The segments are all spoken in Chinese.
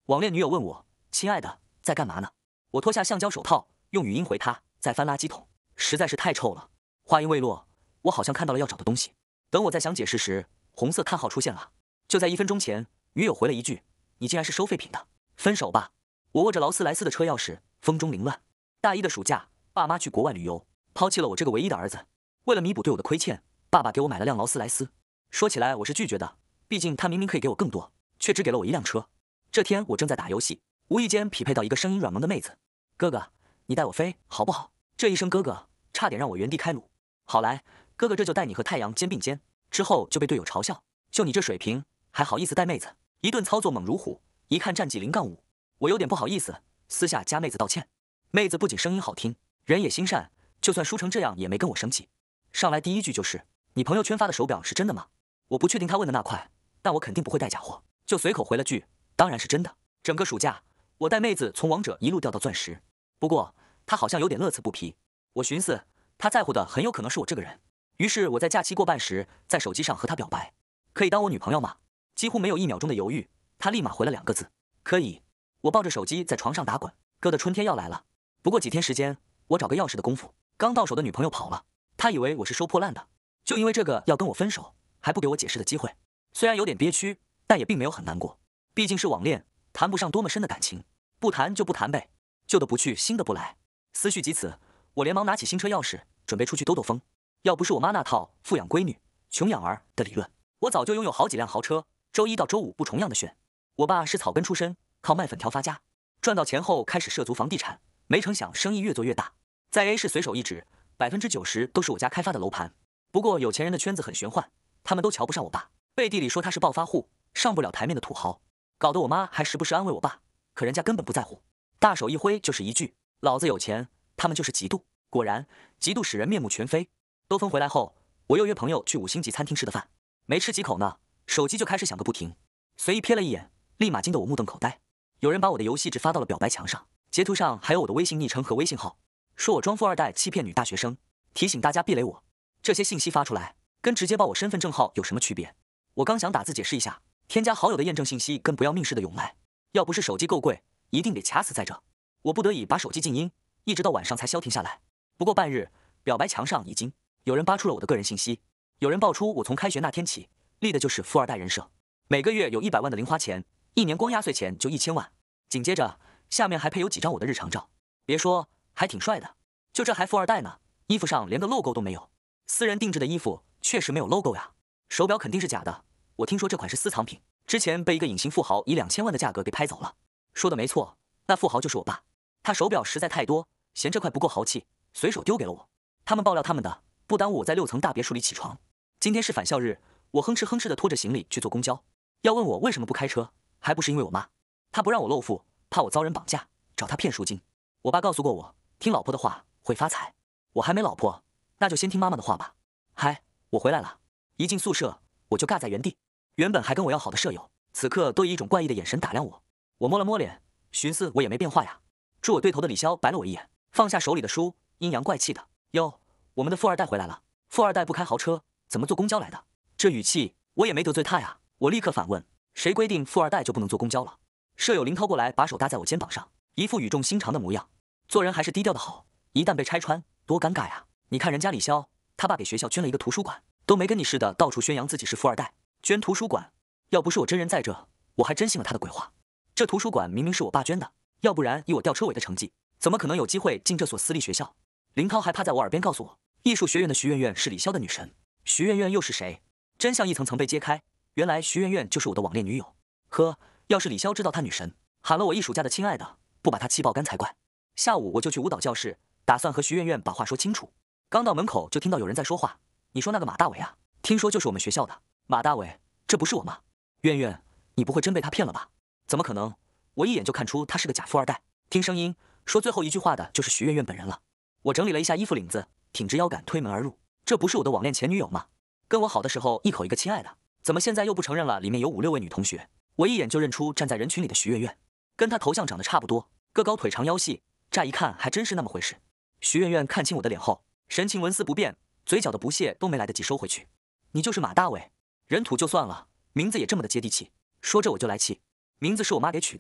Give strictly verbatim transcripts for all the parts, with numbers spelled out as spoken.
网恋女友问我：“亲爱的，在干嘛呢？”我脱下橡胶手套，用语音回她：“在翻垃圾桶，实在是太臭了。”话音未落，我好像看到了要找的东西。等我再想解释时，红色叹号出现了。就在一分钟前，女友回了一句：“你竟然是收废品的，分手吧。”我握着劳斯莱斯的车钥匙，风中凌乱。大一的暑假，爸妈去国外旅游，抛弃了我这个唯一的儿子。为了弥补对我的亏欠，爸爸给我买了辆劳斯莱斯。说起来我是拒绝的，毕竟他明明可以给我更多，却只给了我一辆车。这天我正在打游戏，无意间匹配到一个声音软萌的妹子。哥哥，你带我飞好不好？这一声哥哥，差点让我原地开颅。好来，哥哥这就带你和太阳肩并肩。之后就被队友嘲笑，就你这水平，还好意思带妹子？一顿操作猛如虎，一看战绩零杠五。我有点不好意思，私下加妹子道歉。妹子不仅声音好听，人也心善，就算输成这样也没跟我生气。上来第一句就是：“你朋友圈发的手表是真的吗？”我不确定他问的那块，但我肯定不会带假货，就随口回了句：“当然是真的。”整个暑假，我带妹子从王者一路掉到钻石，不过她好像有点乐此不疲。我寻思，她在乎的很有可能是我这个人。于是我在假期过半时，在手机上和她表白：“可以当我女朋友吗？”几乎没有一秒钟的犹豫，她立马回了两个字：“可以。”我抱着手机在床上打滚，哥的春天要来了。不过几天时间，我找个钥匙的功夫，刚到手的女朋友跑了。她以为我是收破烂的，就因为这个要跟我分手，还不给我解释的机会。虽然有点憋屈，但也并没有很难过，毕竟是网恋，谈不上多么深的感情，不谈就不谈呗，旧的不去，新的不来。思绪及此，我连忙拿起新车钥匙，准备出去兜兜风。要不是我妈那套富养闺女，穷养儿的理论，我早就拥有好几辆豪车，周一到周五不重样的炫。我爸是草根出身，靠卖粉条发家，赚到钱后开始涉足房地产，没成想生意越做越大，在 A 市随手一指，百分之九十都是我家开发的楼盘。不过有钱人的圈子很玄幻，他们都瞧不上我爸，背地里说他是暴发户，上不了台面的土豪，搞得我妈还时不时安慰我爸，可人家根本不在乎，大手一挥就是一句：“老子有钱，他们就是嫉妒。”果然，嫉妒使人面目全非。兜风回来后，我又约朋友去五星级餐厅吃的饭，没吃几口呢，手机就开始响个不停。随意瞥了一眼，立马惊得我目瞪口呆。有人把我的游戏纸发到了表白墙上，截图上还有我的微信昵称和微信号，说我装富二代欺骗女大学生，提醒大家避雷我。这些信息发出来，跟直接报我身份证号有什么区别？我刚想打字解释一下，添加好友的验证信息跟不要命似的涌来。要不是手机够贵，一定得卡死在这。我不得已把手机静音，一直到晚上才消停下来。不过半日，表白墙上已经有人扒出了我的个人信息，有人爆出我从开学那天起立的就是富二代人设，每个月有一百万的零花钱，一年光压岁钱就一千万。紧接着下面还配有几张我的日常照，别说还挺帅的，就这还富二代呢，衣服上连个 logo 都没有。私人定制的衣服确实没有 logo 呀，手表肯定是假的，我听说这款是私藏品，之前被一个隐形富豪以两千万的价格给拍走了。说的没错，那富豪就是我爸，他手表实在太多，嫌这块不够豪气，随手丢给了我。他们爆料他们的，不耽误我在六层大别墅里起床。今天是返校日，我哼哧哼哧的拖着行李去坐公交。要问我为什么不开车，还不是因为我妈，她不让我露富，怕我遭人绑架，找她骗赎金。我爸告诉过我，听老婆的话会发财。我还没老婆，那就先听妈妈的话吧。嗨，我回来了。一进宿舍，我就尬在原地。原本还跟我要好的舍友，此刻都以一种怪异的眼神打量我。我摸了摸脸，寻思我也没变化呀。住我对头的李潇白了我一眼，放下手里的书，阴阳怪气的：“哟，我们的富二代回来了。富二代不开豪车，怎么坐公交来的？”这语气我也没得罪他呀。我立刻反问：“谁规定富二代就不能坐公交了？”舍友林涛过来，把手搭在我肩膀上，一副语重心长的模样。做人还是低调的好，一旦被拆穿，多尴尬呀！你看人家李潇，他爸给学校捐了一个图书馆，都没跟你似的到处宣扬自己是富二代，捐图书馆。要不是我真人在这，我还真信了他的鬼话。这图书馆明明是我爸捐的，要不然以我吊车尾的成绩，怎么可能有机会进这所私立学校？林涛还趴在我耳边告诉我，艺术学院的徐媛媛是李潇的女神。徐媛媛又是谁？真相一层层被揭开，原来徐媛媛就是我的网恋女友。呵，要是李潇知道她女神喊了我一暑假的亲爱的，不把她气爆肝才怪。下午我就去舞蹈教室，打算和徐媛媛把话说清楚。刚到门口就听到有人在说话，你说那个马大伟啊，听说就是我们学校的。马大伟，这不是我吗？媛媛，你不会真被他骗了吧？怎么可能？我一眼就看出他是个假富二代。听声音说最后一句话的就是徐媛媛本人了。我整理了一下衣服领子，挺直腰杆推门而入。这不是我的网恋前女友吗？跟我好的时候一口一个亲爱的，怎么现在又不承认了？里面有五六位女同学，我一眼就认出站在人群里的徐媛媛，跟她头像长得差不多，个高腿长腰细，乍一看还真是那么回事。徐媛媛看清我的脸后，神情纹丝不变，嘴角的不屑都没来得及收回去。你就是马大伟，人土就算了，名字也这么的接地气。说这我就来气，名字是我妈给取的，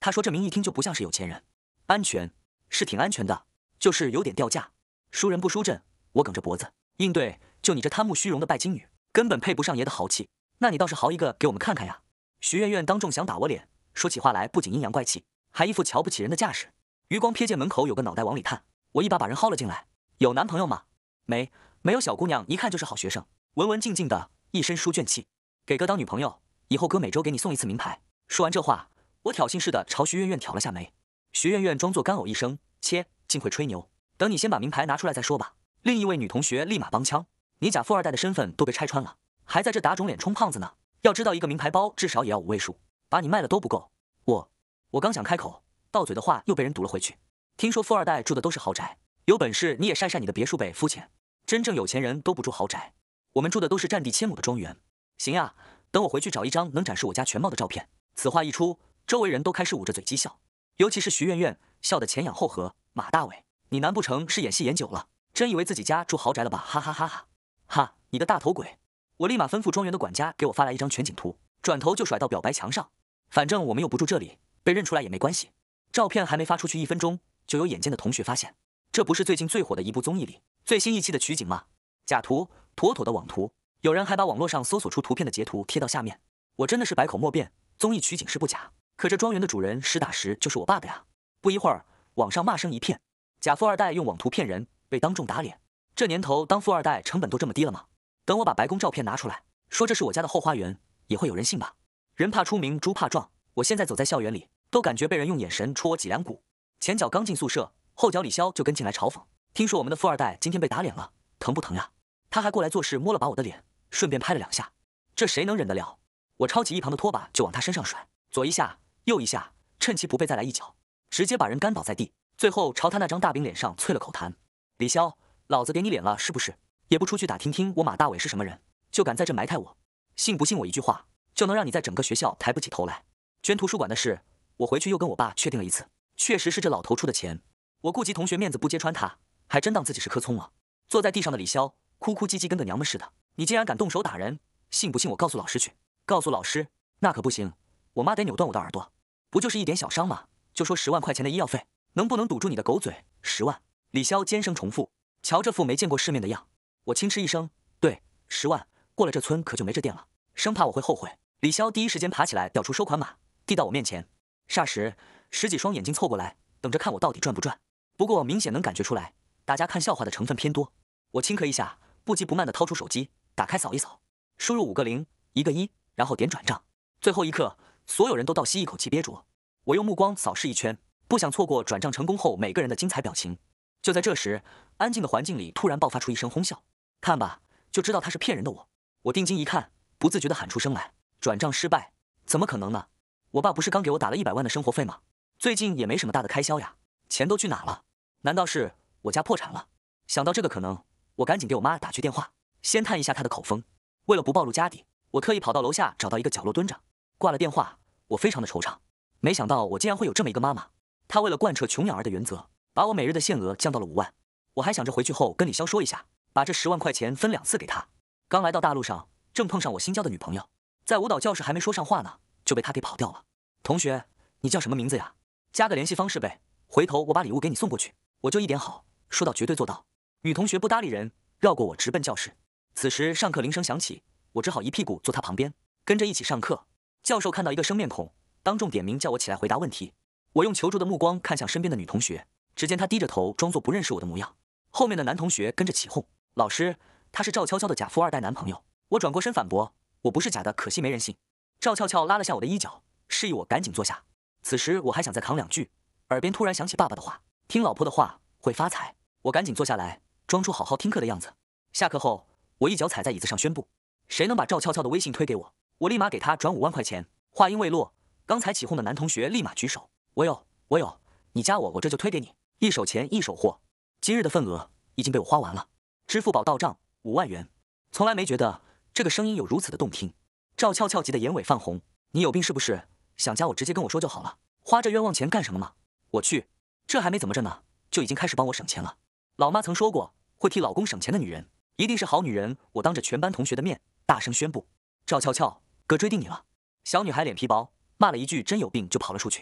他说这名一听就不像是有钱人。安全是挺安全的，就是有点掉价。输人不输阵，我梗着脖子应对，就你这贪慕虚荣的拜金女，根本配不上爷的豪气。那你倒是豪一个给我们看看呀！徐媛媛当众想打我脸，说起话来不仅阴阳怪气，还一副瞧不起人的架势。余光瞥见门口有个脑袋往里探，我一把把人薅了进来。有男朋友吗？没，没有。小姑娘一看就是好学生，文文静静的，一身书卷气。给哥当女朋友，以后哥每周给你送一次名牌。说完这话，我挑衅似的朝徐媛媛挑了下眉。徐媛媛装作干呕一声，切，竟会吹牛。等你先把名牌拿出来再说吧。另一位女同学立马帮腔，你假富二代的身份都被拆穿了，还在这打肿脸充胖子呢。要知道一个名牌包至少也要五位数，把你卖了都不够。我我刚想开口，到嘴的话又被人堵了回去。听说富二代住的都是豪宅，有本事你也晒晒你的别墅呗，肤浅。真正有钱人都不住豪宅，我们住的都是占地千亩的庄园。行呀，等我回去找一张能展示我家全貌的照片。此话一出，周围人都开始捂着嘴讥笑，尤其是徐媛媛，笑得前仰后合。马大伟，你难不成是演戏演久了，真以为自己家住豪宅了吧？哈哈哈哈！哈，你个大头鬼！我立马吩咐庄园的管家给我发来一张全景图，转头就甩到表白墙上。反正我们又不住这里，被认出来也没关系。照片还没发出去一分钟，就有眼尖的同学发现，这不是最近最火的一部综艺里最新一期的取景吗？假图，妥妥的网图。有人还把网络上搜索出图片的截图贴到下面。我真的是百口莫辩，综艺取景是不假，可这庄园的主人实打实就是我爸的呀！不一会儿，网上骂声一片，假富二代用网图骗人，被当众打脸。这年头当富二代成本都这么低了吗？等我把白宫照片拿出来，说这是我家的后花园，也会有人信吧？人怕出名，猪怕壮。我现在走在校园里，都感觉被人用眼神戳我脊梁骨。前脚刚进宿舍，后脚李潇就跟进来嘲讽，听说我们的富二代今天被打脸了，疼不疼呀？他还过来做事，摸了把我的脸，顺便拍了两下。这谁能忍得了？我抄起一旁的拖把就往他身上甩，左一下，右一下，趁其不备再来一脚，直接把人干倒在地。最后朝他那张大饼脸上啐了口痰。李潇，老子给你脸了是不是？也不出去打听听我马大伟是什么人，就敢在这埋汰我？信不信我一句话就能让你在整个学校抬不起头来？捐图书馆的事，我回去又跟我爸确定了一次，确实是这老头出的钱。我顾及同学面子不揭穿他，还真当自己是颗葱了。坐在地上的李潇哭哭唧唧跟个娘们似的，你竟然敢动手打人，信不信我告诉老师去？告诉老师那可不行，我妈得扭断我的耳朵。不就是一点小伤吗？就说十万块钱的医药费，能不能堵住你的狗嘴？十万！李潇尖声重复，瞧这副没见过世面的样。我轻嗤一声，对，十万，过了这村可就没这店了，生怕我会后悔。李潇第一时间爬起来调出收款码，递到我面前。霎时十几双眼睛凑过来，等着看我到底赚不赚。不过明显能感觉出来，大家看笑话的成分偏多。我轻咳一下，不急不慢地掏出手机，打开扫一扫，输入五个零，一个一，然后点转账。最后一刻，所有人都倒吸一口气憋住。我用目光扫视一圈，不想错过转账成功后每个人的精彩表情。就在这时，安静的环境里突然爆发出一声哄笑。看吧，就知道他是骗人的我。我定睛一看，不自觉地喊出声来：转账失败？怎么可能呢？我爸不是刚给我打了一百万的生活费吗？最近也没什么大的开销呀，钱都去哪了？难道是我家破产了？想到这个可能，我赶紧给我妈打去电话，先探一下她的口风。为了不暴露家底，我特意跑到楼下找到一个角落蹲着。挂了电话，我非常的惆怅，没想到我竟然会有这么一个妈妈。她为了贯彻穷养儿的原则，把我每日的限额降到了五万。我还想着回去后跟李潇说一下，把这十万块钱分两次给他。刚来到大陆上，正碰上我新交的女朋友，在舞蹈教室还没说上话呢，就被他给跑掉了。同学，你叫什么名字呀？加个联系方式呗，回头我把礼物给你送过去。我就一点好，说到绝对做到。女同学不搭理人，绕过我直奔教室。此时上课铃声响起，我只好一屁股坐她旁边，跟着一起上课。教授看到一个生面孔，当众点名叫我起来回答问题。我用求助的目光看向身边的女同学，只见她低着头，装作不认识我的模样。后面的男同学跟着起哄：老师，他是赵悄悄的假富二代男朋友。我转过身反驳：我不是假的，可惜没人信。赵悄悄拉了下我的衣角，示意我赶紧坐下。此时我还想再扛两句，耳边突然响起爸爸的话：听老婆的话会发财。我赶紧坐下来，装出好好听课的样子。下课后，我一脚踩在椅子上宣布：谁能把赵悄悄的微信推给我，我立马给他转五万块钱。话音未落，刚才起哄的男同学立马举手：我有，我有，你加我，我这就推给你。一手钱一手货，今日的份额已经被我花完了。支付宝到账五万元。从来没觉得这个声音有如此的动听。赵俏俏急得眼尾泛红，你有病是不是？想加我直接跟我说就好了，花这冤枉钱干什么嘛？我去，这还没怎么着呢，就已经开始帮我省钱了。老妈曾说过，会替老公省钱的女人一定是好女人。我当着全班同学的面大声宣布：赵俏俏，哥追定你了。小女孩脸皮薄，骂了一句真有病就跑了出去。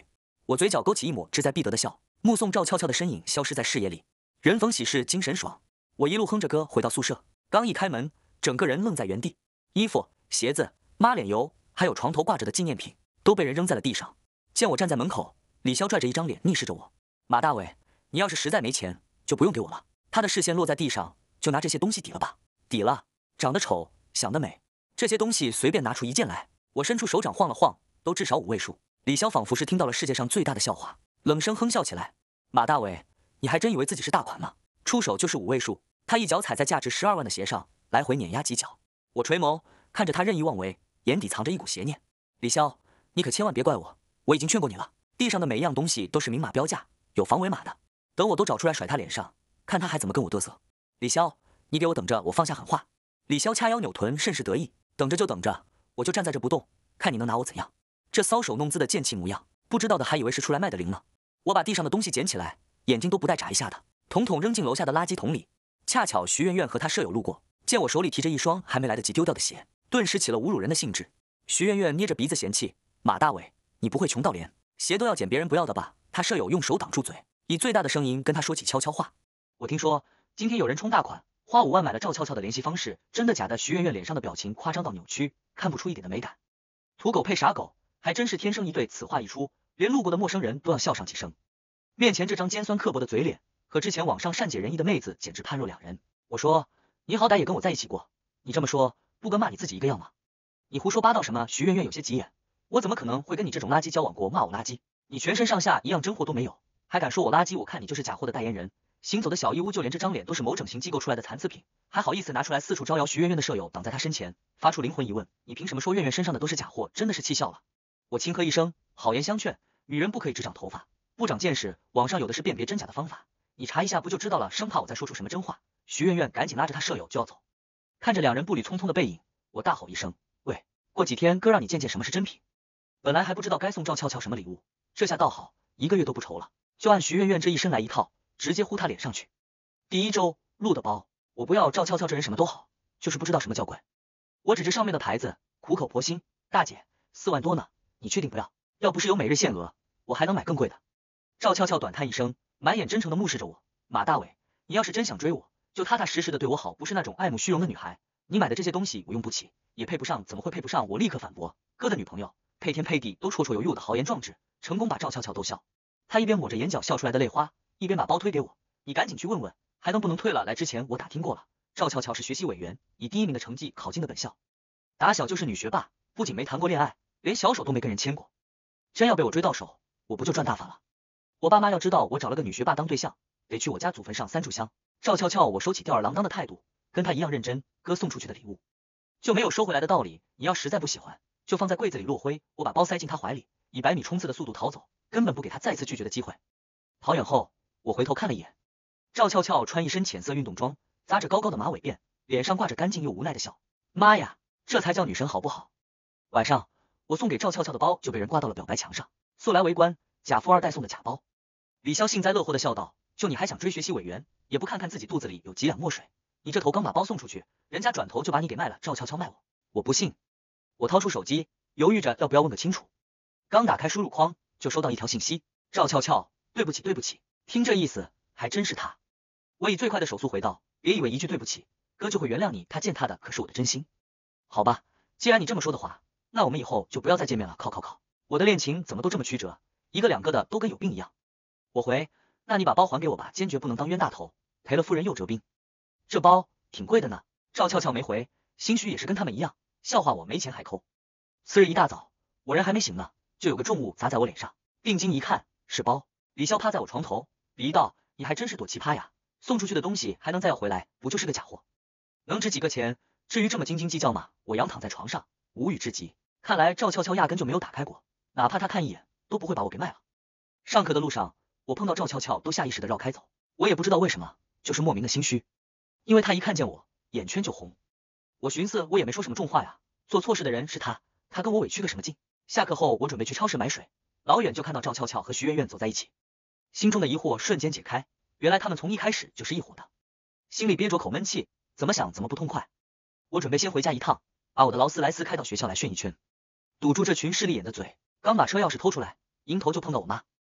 我嘴角勾起一抹志在必得的笑，目送赵俏俏的身影消失在视野里。人逢喜事精神爽，我一路哼着歌回到宿舍，刚一开门，整个人愣在原地，衣服、鞋子、抹脸油，还有床头挂着的纪念品，都被人扔在了地上。见我站在门口，李潇拽着一张脸逆视着我：“马大伟，你要是实在没钱，就不用给我了。”他的视线落在地上，就拿这些东西抵了吧。抵了，长得丑，想得美。这些东西随便拿出一件来，我伸出手掌晃了晃，都至少五位数。李潇仿佛是听到了世界上最大的笑话，冷声哼笑起来：“马大伟，你还真以为自己是大款吗？出手就是五位数。”他一脚踩在价值十二万的鞋上，来回碾压几脚。我垂眸看着他任意妄为，眼底藏着一股邪念。李潇，你可千万别怪我，我已经劝过你了。地上的每一样东西都是明码标价，有防伪码的。等我都找出来甩他脸上，看他还怎么跟我嘚瑟。李潇，你给我等着，我放下狠话。李潇掐腰扭臀，甚是得意。等着就等着，我就站在这不动，看你能拿我怎样。这搔首弄姿的贱气模样，不知道的还以为是出来卖的灵呢。我把地上的东西捡起来，眼睛都不带眨一下的，统统扔进楼下的垃圾桶里。恰巧徐媛媛和她舍友路过，见我手里提着一双还没来得及丢掉的鞋，顿时起了侮辱人的兴致。徐媛媛捏着鼻子嫌弃：“马大伟，你不会穷到连鞋都要捡别人不要的吧？”她舍友用手挡住嘴，以最大的声音跟她说起悄悄话：“我听说今天有人冲大款，花五万买了赵俏俏的联系方式，真的假的？”徐媛媛脸上的表情夸张到扭曲，看不出一点的美感。土狗配傻狗，还真是天生一对。此话一出，连路过的陌生人都要笑上几声。面前这张尖酸刻薄的嘴脸，和之前网上善解人意的妹子简直判若两人。我说，你好歹也跟我在一起过，你这么说，不跟骂你自己一个样吗？你胡说八道什么？徐媛媛有些急眼，我怎么可能会跟你这种垃圾交往过？骂我垃圾？你全身上下一样真货都没有，还敢说我垃圾？我看你就是假货的代言人，行走的小义乌，就连这张脸都是某整形机构出来的残次品，还好意思拿出来四处招摇？徐媛媛的舍友挡在他身前，发出灵魂疑问：你凭什么说媛媛身上的都是假货？真的是气笑了。我轻喝一声，好言相劝，女人不可以只长头发，不长见识，网上有的是辨别真假的方法，你查一下不就知道了，生怕我再说出什么真话。徐媛媛赶紧拉着她舍友就要走，看着两人步履匆匆的背影，我大吼一声：喂，过几天哥让你见见什么是真品。本来还不知道该送赵俏俏什么礼物，这下倒好，一个月都不愁了，就按徐媛媛这一身来一套，直接呼她脸上去。第一周录的包，我不要赵俏俏这人什么都好，就是不知道什么叫贵。我指着上面的牌子，苦口婆心：大姐，四万多呢，你确定不要？要不是有每日限额，我还能买更贵的。赵俏俏短叹一声，满眼真诚的目视着我：马大伟，你要是真想追我，就踏踏实实的对我好，不是那种爱慕虚荣的女孩。你买的这些东西我用不起，也配不上。怎么会配不上？我立刻反驳：哥的女朋友配天配地都绰绰有余，我的豪言壮志，成功把赵俏俏逗笑。她一边抹着眼角笑出来的泪花，一边把包推给我：你赶紧去问问，还能不能退了？来之前我打听过了，赵俏俏是学习委员，以第一名的成绩考进的本校，打小就是女学霸，不仅没谈过恋爱，连小手都没跟人牵过。真要被我追到手，我不就赚大发了？我爸妈要知道我找了个女学霸当对象，得去我家祖坟上三炷香。赵俏俏我收起吊儿郎当的态度，跟她一样认真，哥送出去的礼物就没有收回来的道理，你要实在不喜欢，就放在柜子里落灰。我把包塞进她怀里，以百米冲刺的速度逃走，根本不给她再次拒绝的机会。跑远后，我回头看了一眼，赵俏俏穿一身浅色运动装，扎着高高的马尾辫，脸上挂着干净又无奈的笑。妈呀，这才叫女神好不好？晚上我送给赵俏俏的包就被人挂到了表白墙上，速来围观，假富二代送的假包。李潇幸灾乐祸的笑道：就你还想追学习委员，也不看看自己肚子里有几两墨水，你这头刚把包送出去，人家转头就把你给卖了。赵俏俏卖我，我不信。我掏出手机，犹豫着要不要问个清楚，刚打开输入框就收到一条信息：赵俏俏，对不起对不起。听这意思还真是他。我以最快的手速回道：别以为一句对不起哥就会原谅你，他践踏的可是我的真心。好吧，既然你这么说的话，那我们以后就不要再见面了。靠靠靠，我的恋情怎么都这么曲折，一个两个的都跟有病一样。我回：那你把包还给我吧，坚决不能当冤大头，赔了夫人又折兵。这包挺贵的呢。赵俏俏没回，兴许也是跟他们一样，笑话我没钱还抠。次日一大早，我人还没醒呢，就有个重物砸在我脸上，定睛一看是包。李潇趴在我床头，鄙夷道：你还真是朵奇葩呀，送出去的东西还能再要回来，不就是个假货？能值几个钱？至于这么斤斤计较吗？我仰躺在床上，无语至极。看来赵俏俏压根就没有打开过，哪怕她看一眼都不会把我给卖了。上课的路上，我碰到赵俏俏都下意识的绕开走，我也不知道为什么，就是莫名的心虚，因为她一看见我眼圈就红。我寻思我也没说什么重话呀，做错事的人是她，她跟我委屈个什么劲？下课后我准备去超市买水，老远就看到赵俏俏和徐媛媛走在一起，心中的疑惑瞬间解开，原来他们从一开始就是一伙的。心里憋着口闷气，怎么想怎么不痛快。我准备先回家一趟，把我的劳斯莱斯开到学校来炫一圈，堵住这群势利眼的嘴。刚把车钥匙偷出来，迎头就碰到我妈。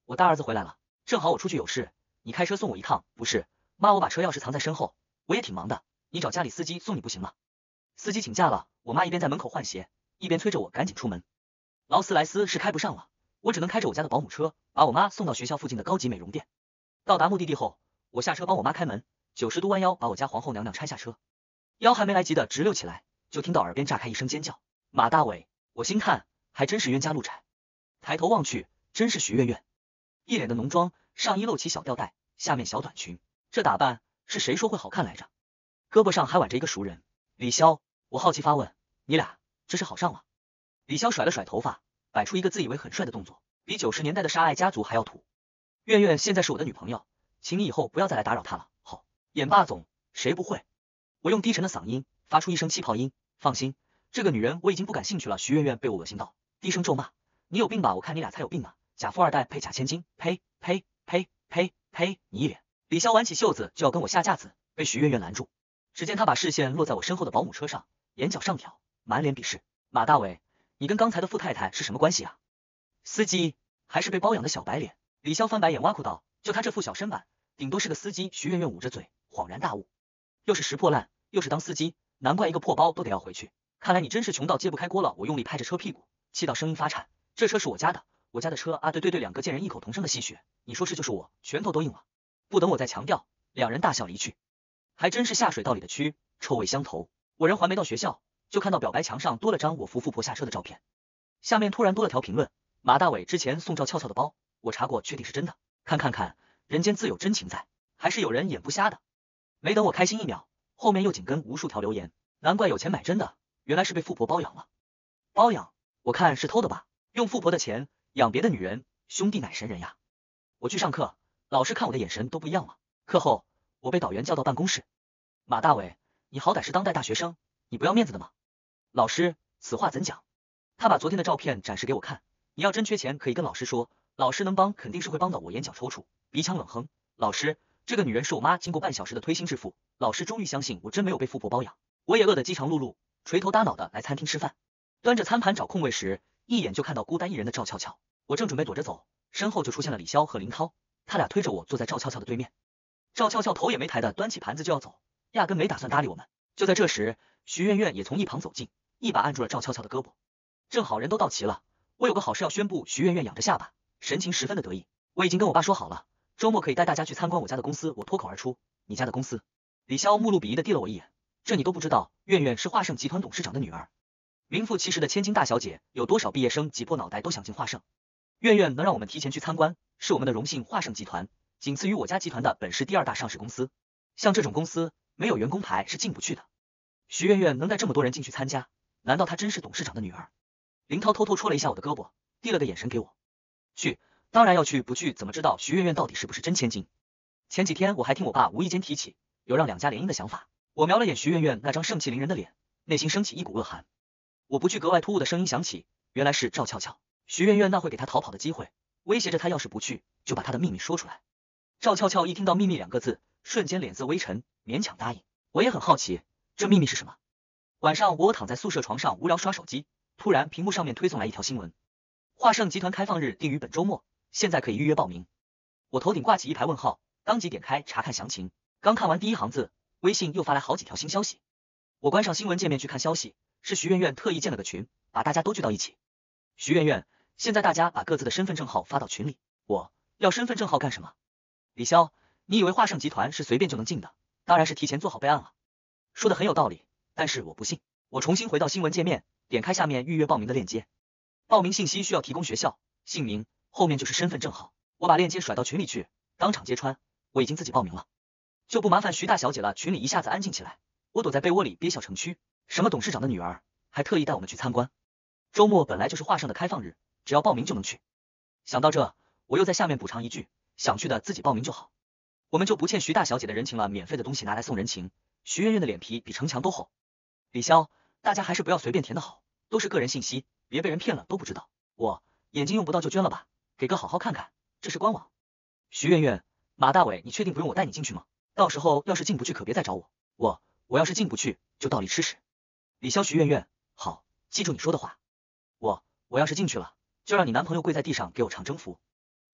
我大儿子回来了，正好我出去有事，你开车送我一趟。不是，妈，我把车钥匙藏在身后，我也挺忙的，你找家里司机送你不行吗？司机请假了，我妈一边在门口换鞋，一边催着我赶紧出门。劳斯莱斯是开不上了，我只能开着我家的保姆车，把我妈送到学校附近的高级美容店。到达目的地后，我下车帮我妈开门，九十度弯腰把我家皇后娘娘拆下车，腰还没来及的直溜起来，就听到耳边炸开一声尖叫，马大伟！我心叹，还真是冤家路窄。抬头望去，真是徐媛媛，一脸的浓妆，上衣露起小吊带，下面小短裙，这打扮是谁说会好看来着？胳膊上还挽着一个熟人，李潇。我好奇发问，你俩这是好上了？李潇甩了甩头发，摆出一个自以为很帅的动作，比九十年代的沙爱家族还要土。媛媛现在是我的女朋友，请你以后不要再来打扰她了。好，演霸总，谁不会？我用低沉的嗓音发出一声气泡音，放心，这个女人我已经不感兴趣了。徐媛媛被我恶心到，低声咒骂，你有病吧？我看你俩才有病呢，假富二代配假千金，呸呸呸呸呸！你一脸。李潇挽起袖子就要跟我下架子，被徐媛媛拦住。只见她把视线落在我身后的保姆车上，眼角上挑，满脸鄙视。马大伟，你跟刚才的富太太是什么关系啊？司机还是被包养的小白脸？李潇翻白眼挖苦道，就他这副小身板，顶多是个司机。徐媛媛捂着嘴，恍然大悟，又是拾破烂，又是当司机，难怪一个破包都得要回去。看来你真是穷到揭不开锅了。我用力拍着车屁股，气到声音发颤。这车是我家的，我家的车啊！对对对，两个贱人异口同声的戏谑，你说是就是我，拳头都硬了。不等我再强调，两人大笑离去。还真是下水道里的蛆，臭味相投。我人还没到学校，就看到表白墙上多了张我扶富婆下车的照片，下面突然多了条评论：马大伟之前送赵俏俏的包，我查过，确定是真的。看看看，人间自有真情在，还是有人眼不瞎的。没等我开心一秒，后面又紧跟无数条留言，难怪有钱买真的，原来是被富婆包养了。包养？我看是偷的吧？用富婆的钱养别的女人，兄弟乃神人呀！我去上课，老师看我的眼神都不一样了。课后，我被导员叫到办公室。马大伟，你好歹是当代大学生，你不要面子的吗？老师，此话怎讲？他把昨天的照片展示给我看，你要真缺钱可以跟老师说，老师能帮肯定是会帮的。我眼角抽搐，鼻腔冷哼，老师，这个女人是我妈经过半小时的推心置腹，老师终于相信我真没有被富婆包养。我也饿得饥肠辘辘，垂头耷脑的来餐厅吃饭，端着餐盘找空位时，一眼就看到孤单一人的赵俏俏。我正准备躲着走，身后就出现了李潇和林涛，他俩推着我坐在赵俏俏的对面。赵俏俏头也没抬的端起盘子就要走，压根没打算搭理我们。就在这时，徐媛媛也从一旁走近，一把按住了赵俏俏的胳膊。正好人都到齐了，我有个好事要宣布。徐媛媛仰着下巴，神情十分的得意。我已经跟我爸说好了，周末可以带大家去参观我家的公司。我脱口而出，你家的公司？李潇目露鄙夷的递了我一眼，这你都不知道？媛媛是华盛集团董事长的女儿，名副其实的千金大小姐，有多少毕业生挤破脑袋都想进华盛。媛媛能让我们提前去参观，是我们的荣幸。华盛集团仅次于我家集团的本市第二大上市公司，像这种公司没有员工牌是进不去的。徐媛媛能带这么多人进去参加，难道她真是董事长的女儿？林涛偷偷戳了一下我的胳膊，递了个眼神给我。去，当然要去，不去怎么知道徐媛媛到底是不是真千金？前几天我还听我爸无意间提起有让两家联姻的想法，我瞄了眼徐媛媛那张盛气凌人的脸，内心升起一股恶寒。我不去，格外突兀的声音响起，原来是赵俏俏。徐媛媛那会给她逃跑的机会，威胁着她要是不去就把她的秘密说出来。赵俏俏一听到秘密两个字，瞬间脸色微沉，勉强答应。我也很好奇，这秘密是什么？晚上我躺在宿舍床上无聊刷手机，突然屏幕上面推送来一条新闻：华盛集团开放日定于本周末，现在可以预约报名。我头顶挂起一排问号，当即点开查看详情。刚看完第一行字，微信又发来好几条新消息。我关上新闻界面去看消息，是徐媛媛特意建了个群，把大家都聚到一起。徐媛媛，现在大家把各自的身份证号发到群里。我要身份证号干什么？李潇，你以为华盛集团是随便就能进的？当然是提前做好备案了。说的很有道理，但是我不信。我重新回到新闻界面，点开下面预约报名的链接。报名信息需要提供学校、姓名，后面就是身份证号。我把链接甩到群里去，当场揭穿，我已经自己报名了，就不麻烦徐大小姐了。群里一下子安静起来，我躲在被窝里憋笑成蛆。什么董事长的女儿，还特意带我们去参观？周末本来就是华盛的开放日，只要报名就能去。想到这，我又在下面补偿一句，想去的自己报名就好，我们就不欠徐大小姐的人情了。免费的东西拿来送人情，徐媛媛的脸皮比城墙都厚。李潇，大家还是不要随便填的好，都是个人信息，别被人骗了都不知道。我眼睛用不到就捐了吧，给个好好看看，这是官网。徐媛媛，马大伟，你确定不用我带你进去吗？到时候要是进不去可别再找我。我我要是进不去就倒立吃屎。李潇，徐媛媛，好，记住你说的话。我我要是进去了，就让你男朋友跪在地上给我唱征服。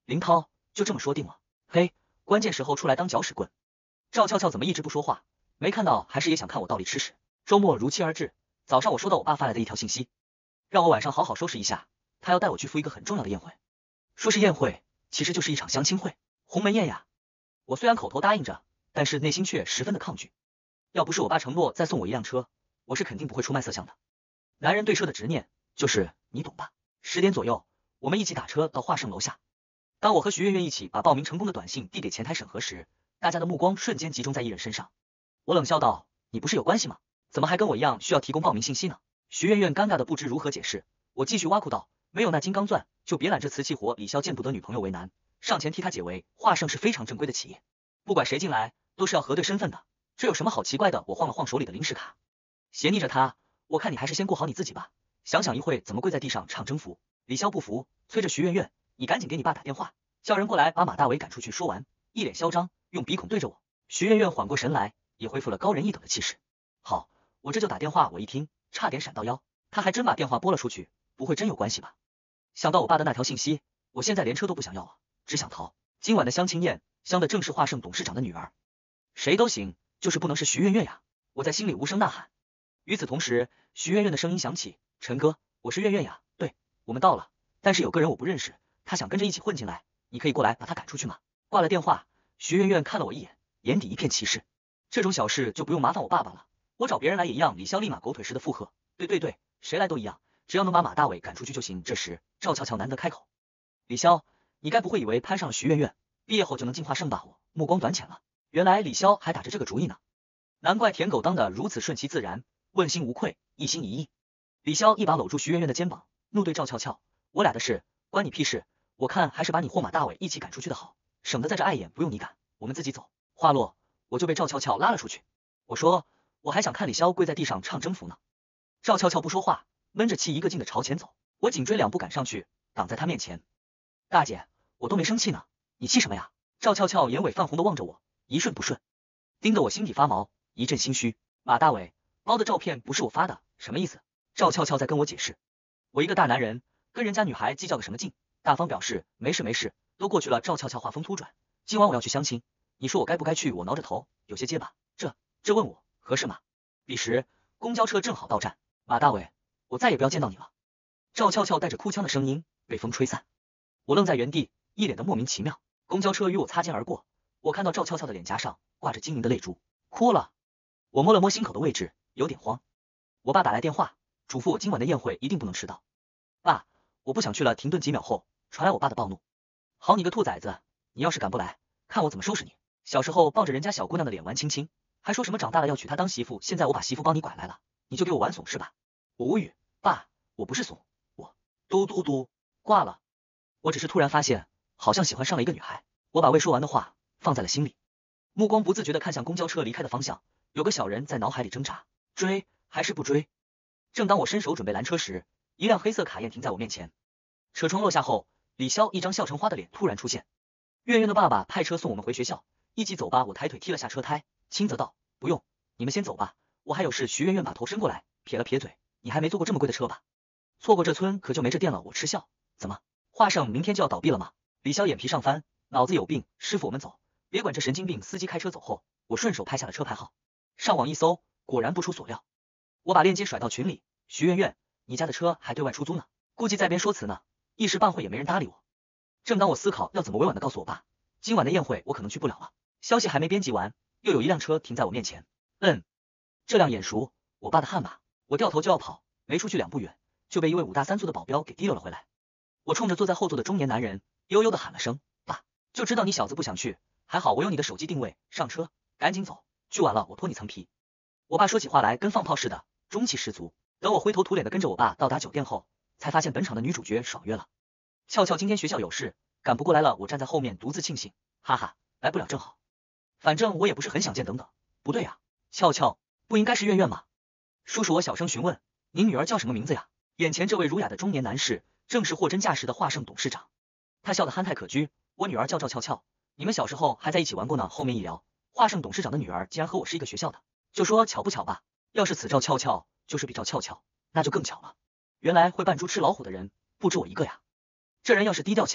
林涛，就这么说定了。嘿，关键时候出来当搅屎棍。赵俏俏怎么一直不说话？没看到还是也想看我倒立吃屎？周末如期而至，早上我收到我爸发来的一条信息，让我晚上好好收拾一下，他要带我去赴一个很重要的宴会。说是宴会，其实就是一场相亲会，鸿门宴呀。我虽然口头答应着，但是内心却十分的抗拒。要不是我爸承诺再送我一辆车，我是肯定不会出卖色相的。男人对车的执念，就是你懂吧。十点左右，我们一起打车到华盛楼下。当我和徐媛媛一起把报名成功的短信递给前台审核时，大家的目光瞬间集中在一人身上。我冷笑道：你不是有关系吗？怎么还跟我一样需要提供报名信息呢？徐媛媛尴尬的不知如何解释。我继续挖苦道：没有那金刚钻，就别揽这瓷器活。李潇见不得女朋友为难，上前替他解围。华盛是非常正规的企业，不管谁进来都是要核对身份的，这有什么好奇怪的？我晃了晃手里的临时卡，斜睨着他，我看你还是先过好你自己吧，想想一会怎么跪在地上唱征服。李潇不服，催着徐媛媛，你赶紧给你爸打电话，叫人过来把马大伟赶出去。说完，一脸嚣张，用鼻孔对着我。徐媛媛缓过神来，也恢复了高人一等的气势。好，我这就打电话。我一听，差点闪到腰，他还真把电话拨了出去，不会真有关系吧？想到我爸的那条信息，我现在连车都不想要了，只想逃。今晚的相亲宴，相的正是华盛董事长的女儿，谁都行，就是不能是徐媛媛呀！我在心里无声呐喊。与此同时，徐媛媛的声音响起：陈哥，我是媛媛呀，对，我们到了，但是有个人我不认识，他想跟着一起混进来，你可以过来把他赶出去吗？挂了电话，徐媛媛看了我一眼，眼底一片歧视。这种小事就不用麻烦我爸爸了，我找别人来也一样。李潇立马狗腿似的附和：对对对，谁来都一样，只要能把马大伟赶出去就行。这时赵俏俏难得开口：李潇，你该不会以为攀上了徐媛媛，毕业后就能进华盛吧？我目光短浅了，原来李潇还打着这个主意呢，难怪舔狗当得如此顺其自然，问心无愧，一心一意。李潇一把搂住徐媛媛的肩膀，怒对赵俏俏：我俩的事关你屁事，我看还是把你和马大伟一起赶出去的好，省得在这碍眼。不用你赶，我们自己走。话落，我就被赵俏俏拉了出去。我说，我还想看李潇跪在地上唱征服呢。赵俏俏不说话，闷着气一个劲的朝前走，我紧追两步赶上去，挡在她面前。大姐，我都没生气呢，你气什么呀？赵俏俏眼尾泛红的望着我，一瞬不顺，盯得我心底发毛，一阵心虚。马大伟包的照片不是我发的，什么意思？赵俏俏在跟我解释。我一个大男人，跟人家女孩计较个什么劲？大方表示没事没事，都过去了。赵俏俏话锋突转，今晚我要去相亲，你说我该不该去？我挠着头，有些结巴。这这问我合适吗？彼时公交车正好到站。马大伟，我再也不要见到你了。赵俏俏带着哭腔的声音被风吹散，我愣在原地，一脸的莫名其妙。公交车与我擦肩而过，我看到赵俏俏的脸颊上挂着晶莹的泪珠，哭了。我摸了摸心口的位置，有点慌。我爸打来电话，嘱咐我今晚的宴会一定不能迟到。爸，我不想去了。停顿几秒后，传来我爸的暴怒：好你个兔崽子，你要是敢不来，看我怎么收拾你！小时候抱着人家小姑娘的脸玩亲亲，还说什么长大了要娶她当媳妇，现在我把媳妇帮你拐来了，你就给我玩怂是吧？我无语。爸，我不是怂，我嘟嘟嘟挂了。我只是突然发现，好像喜欢上了一个女孩。我把未说完的话放在了心里，目光不自觉地看向公交车离开的方向，有个小人在脑海里挣扎，追还是不追？正当我伸手准备拦车时，一辆黑色卡宴停在我面前。车窗落下后，李潇一张笑成花的脸突然出现。月月的爸爸派车送我们回学校，一起走吧。我抬腿踢了下车胎，轻责道：不用，你们先走吧，我还有事。徐媛媛把头伸过来，撇了撇嘴：你还没坐过这么贵的车吧？错过这村可就没这店了。我嗤笑：怎么，华盛明天就要倒闭了吗？李潇眼皮上翻，脑子有病。师傅，我们走，别管这神经病。司机开车走后，我顺手拍下了车牌号，上网一搜，果然不出所料。我把链接甩到群里：徐媛媛，你家的车还对外出租呢，估计在边说辞呢。一时半会也没人搭理我。正当我思考要怎么委婉的告诉我爸，今晚的宴会我可能去不了了，消息还没编辑完，又有一辆车停在我面前。嗯，这辆眼熟，我爸的悍马。我掉头就要跑，没出去两步远，就被一位五大三粗的保镖给提溜了回来。我冲着坐在后座的中年男人悠悠的喊了声爸，就知道你小子不想去，还好我有你的手机定位，上车，赶紧走，去晚了我脱你层皮。我爸说起话来跟放炮似的，中气十足。等我灰头土脸的跟着我爸到达酒店后，才发现本场的女主角爽约了。俏俏今天学校有事赶不过来了，我站在后面独自庆幸，哈哈，来不了正好，反正我也不是很想见。等等，不对呀，俏俏不应该是苑苑吗？叔叔，我小声询问，您女儿叫什么名字呀？眼前这位儒雅的中年男士正是货真价实的华盛董事长，他笑得憨态可掬。我女儿叫赵俏俏，你们小时候还在一起玩过呢。后面一聊，华盛董事长的女儿竟然和我是一个学校的，就说巧不巧吧。要是此赵俏俏就是比赵俏俏，那就更巧了。原来会扮猪吃老虎的人不止我一个呀。这人要是低调起来，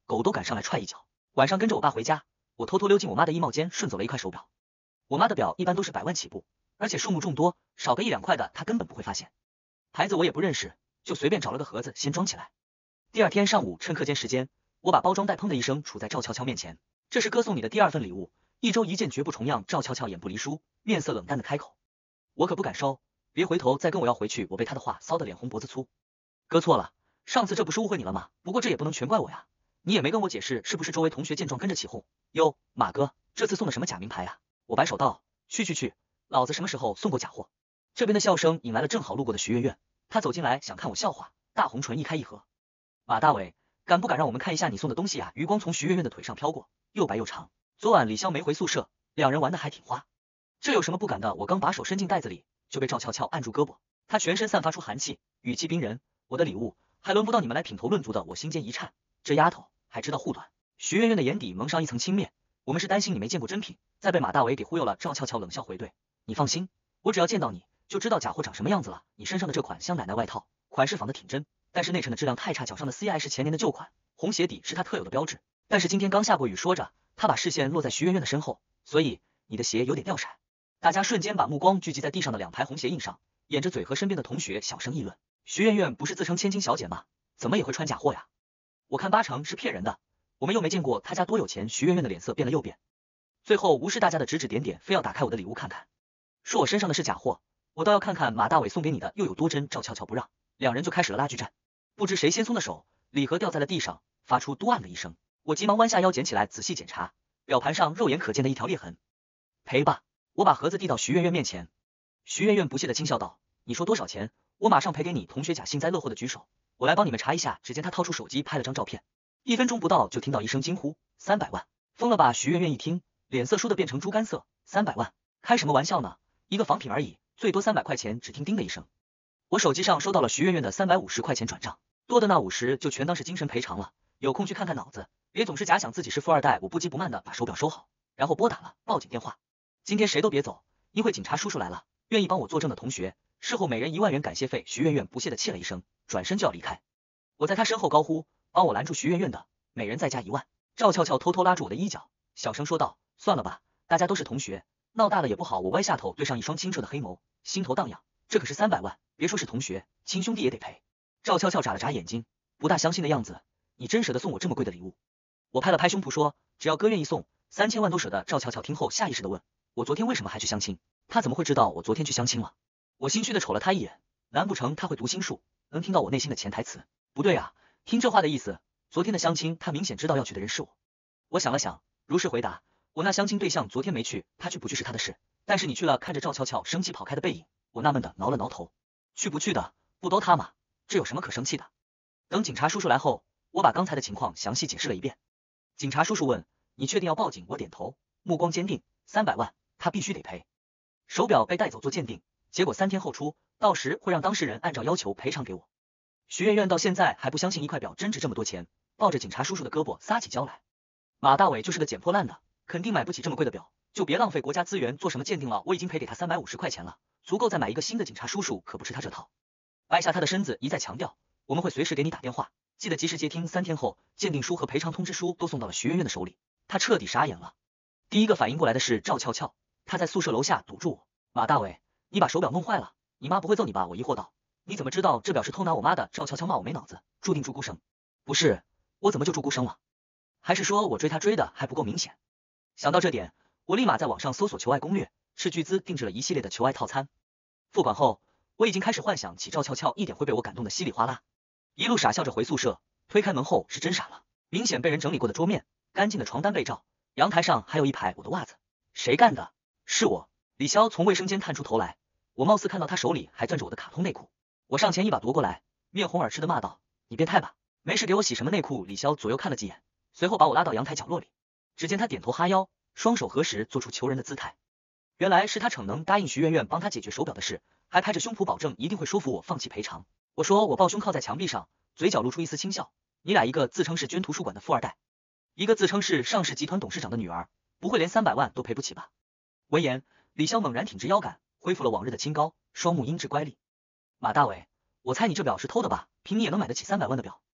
狗都敢上来踹一脚。晚上跟着我爸回家，我偷偷溜进我妈的衣帽间，顺走了一块手表。我妈的表一般都是百万起步，而且数目众多，少个一两块的她根本不会发现。牌子我也不认识，就随便找了个盒子先装起来。第二天上午趁课间时间，我把包装袋砰的一声杵在赵悄悄面前，这是哥送你的第二份礼物，一周一件绝不重样。赵悄悄眼不离书，面色冷淡的开口，我可不敢收，别回头再跟我要回去。我被他的话骚得脸红脖子粗。哥错了，上次这不是误会你了吗？不过这也不能全怪我呀，你也没跟我解释，是不是周围同学见状跟着起哄？哟，马哥，这次送的什么假名牌呀？我摆手道，去去去，老子什么时候送过假货？这边的笑声引来了正好路过的徐媛媛，她走进来想看我笑话，大红唇一开一合。马大伟，敢不敢让我们看一下你送的东西啊？余光从徐媛媛的腿上飘过，又白又长。昨晚李潇没回宿舍，两人玩的还挺花。这有什么不敢的？我刚把手伸进袋子里，就被赵悄悄按住胳膊，她全身散发出寒气，语气冰人。我的礼物还轮不到你们来品头论足的。我心间一颤，这丫头还知道护短。徐媛媛的眼底蒙上一层轻蔑，我们是担心你没见过真品，再被马大伟给忽悠了。赵悄悄冷笑回怼，你放心，我只要见到你就知道假货长什么样子了。你身上的这款香奶奶外套，款式仿的挺真，但是内衬的质量太差，脚上的 C I 是前年的旧款，红鞋底是它特有的标志。但是今天刚下过雨，说着他把视线落在徐媛媛的身后，所以你的鞋有点掉色。大家瞬间把目光聚集在地上的两排红鞋印上，掩着嘴和身边的同学小声议论。徐媛媛不是自称千金小姐吗？怎么也会穿假货呀？我看八成是骗人的，我们又没见过他家多有钱。徐媛媛的脸色变了又变，最后无视大家的指指点点，非要打开我的礼物看看，说我身上的是假货，我倒要看看马大伟送给你的又有多真。赵悄悄不让，两人就开始了拉锯战。不知谁先松的手，礼盒掉在了地上，发出嘟暗的一声。我急忙弯下腰捡起来，仔细检查，表盘上肉眼可见的一条裂痕。赔吧！我把盒子递到徐媛媛面前。徐媛媛不屑的轻笑道，你说多少钱，我马上赔给你。同学甲幸灾乐祸的举手，我来帮你们查一下。只见他掏出手机拍了张照片，一分钟不到就听到一声惊呼，三百万！疯了吧？徐媛媛一听，脸色倏地变成猪肝色。三百万？开什么玩笑呢？一个仿品而已，最多三百块钱。只听叮的一声，我手机上收到了徐媛媛的三百五十块钱转账，多的那五十就全当是精神赔偿了。有空去看看脑子，别总是假想自己是富二代。我不急不慢的把手表收好，然后拨打了报警电话。今天谁都别走，因为警察叔叔来了，愿意帮我作证的同学，事后每人一万元感谢费。徐媛媛不屑的气了一声，转身就要离开。我在她身后高呼，帮我拦住徐媛媛的，每人再加一万。赵俏俏偷偷拉住我的衣角，小声说道，算了吧，大家都是同学，闹大了也不好。我歪下头对上一双清澈的黑眸，心头荡漾，这可是三百万，别说是同学，亲兄弟也得赔。赵俏俏眨了眨眼睛，不大相信的样子，你真舍得送我这么贵的礼物？我拍了拍胸脯说，只要哥愿意送，三千万都舍得。赵俏俏听后下意识的问，我昨天为什么还去相亲？他怎么会知道我昨天去相亲了？我心虚的瞅了他一眼，难不成他会读心术，能听到我内心的潜台词？不对啊，听这话的意思，昨天的相亲他明显知道要去的人是我。我想了想，如实回答，我那相亲对象昨天没去，他去不去是他的事，但是你去了。看着赵俏俏生气跑开的背影，我纳闷的挠了挠头，去不去的不都他吗？这有什么可生气的？等警察叔叔来后，我把刚才的情况详细解释了一遍。警察叔叔问，你确定要报警？我点头，目光坚定，三百万他必须得赔。手表被带走做鉴定，结果三天后出，到时会让当事人按照要求赔偿给我。徐媛媛到现在还不相信一块表真值这么多钱，抱着警察叔叔的胳膊撒起娇来。马大伟就是个捡破烂的，肯定买不起这么贵的表，就别浪费国家资源做什么鉴定了。我已经赔给他三百五十块钱了，足够再买一个新的。警察叔叔可不吃他这套，掰下他的身子一再强调，我们会随时给你打电话，记得及时接听。三天后，鉴定书和赔偿通知书都送到了徐媛媛的手里，她彻底傻眼了。第一个反应过来的是赵俏俏，她在宿舍楼下堵住我，马大伟，你把手表弄坏了，你妈不会揍你吧？我疑惑道，你怎么知道这表是偷拿我妈的？赵俏俏骂我没脑子，注定猪孤生。不是，我怎么就猪孤生了？还是说我追她追的还不够明显？想到这点，我立马在网上搜索求爱攻略，斥巨资定制了一系列的求爱套餐。付款后，我已经开始幻想起赵俏俏一点会被我感动的稀里哗啦，一路傻笑着回宿舍。推开门后是真傻了，明显被人整理过的桌面，干净的床单被罩，阳台上还有一排我的袜子。谁干的？是我。李潇从卫生间探出头来，我貌似看到他手里还攥着我的卡通内裤，我上前一把夺过来，面红耳赤的骂道，你变态吧，没事给我洗什么内裤？李潇左右看了几眼，随后把我拉到阳台角落里，只见他点头哈腰，双手合十，做出求人的姿态。原来是他逞能答应徐媛媛帮他解决手表的事，还拍着胸脯保证一定会说服我放弃赔偿。我说我抱胸靠在墙壁上，嘴角露出一丝轻笑，你俩一个自称是捐图书馆的富二代，一个自称是上市集团董事长的女儿，不会连三百万都赔不起吧？闻言，李潇猛然挺直腰杆，恢复了往日的清高，双目英质乖戾。马大伟，我猜你这表是偷的吧？凭你也能买得起三百万的表？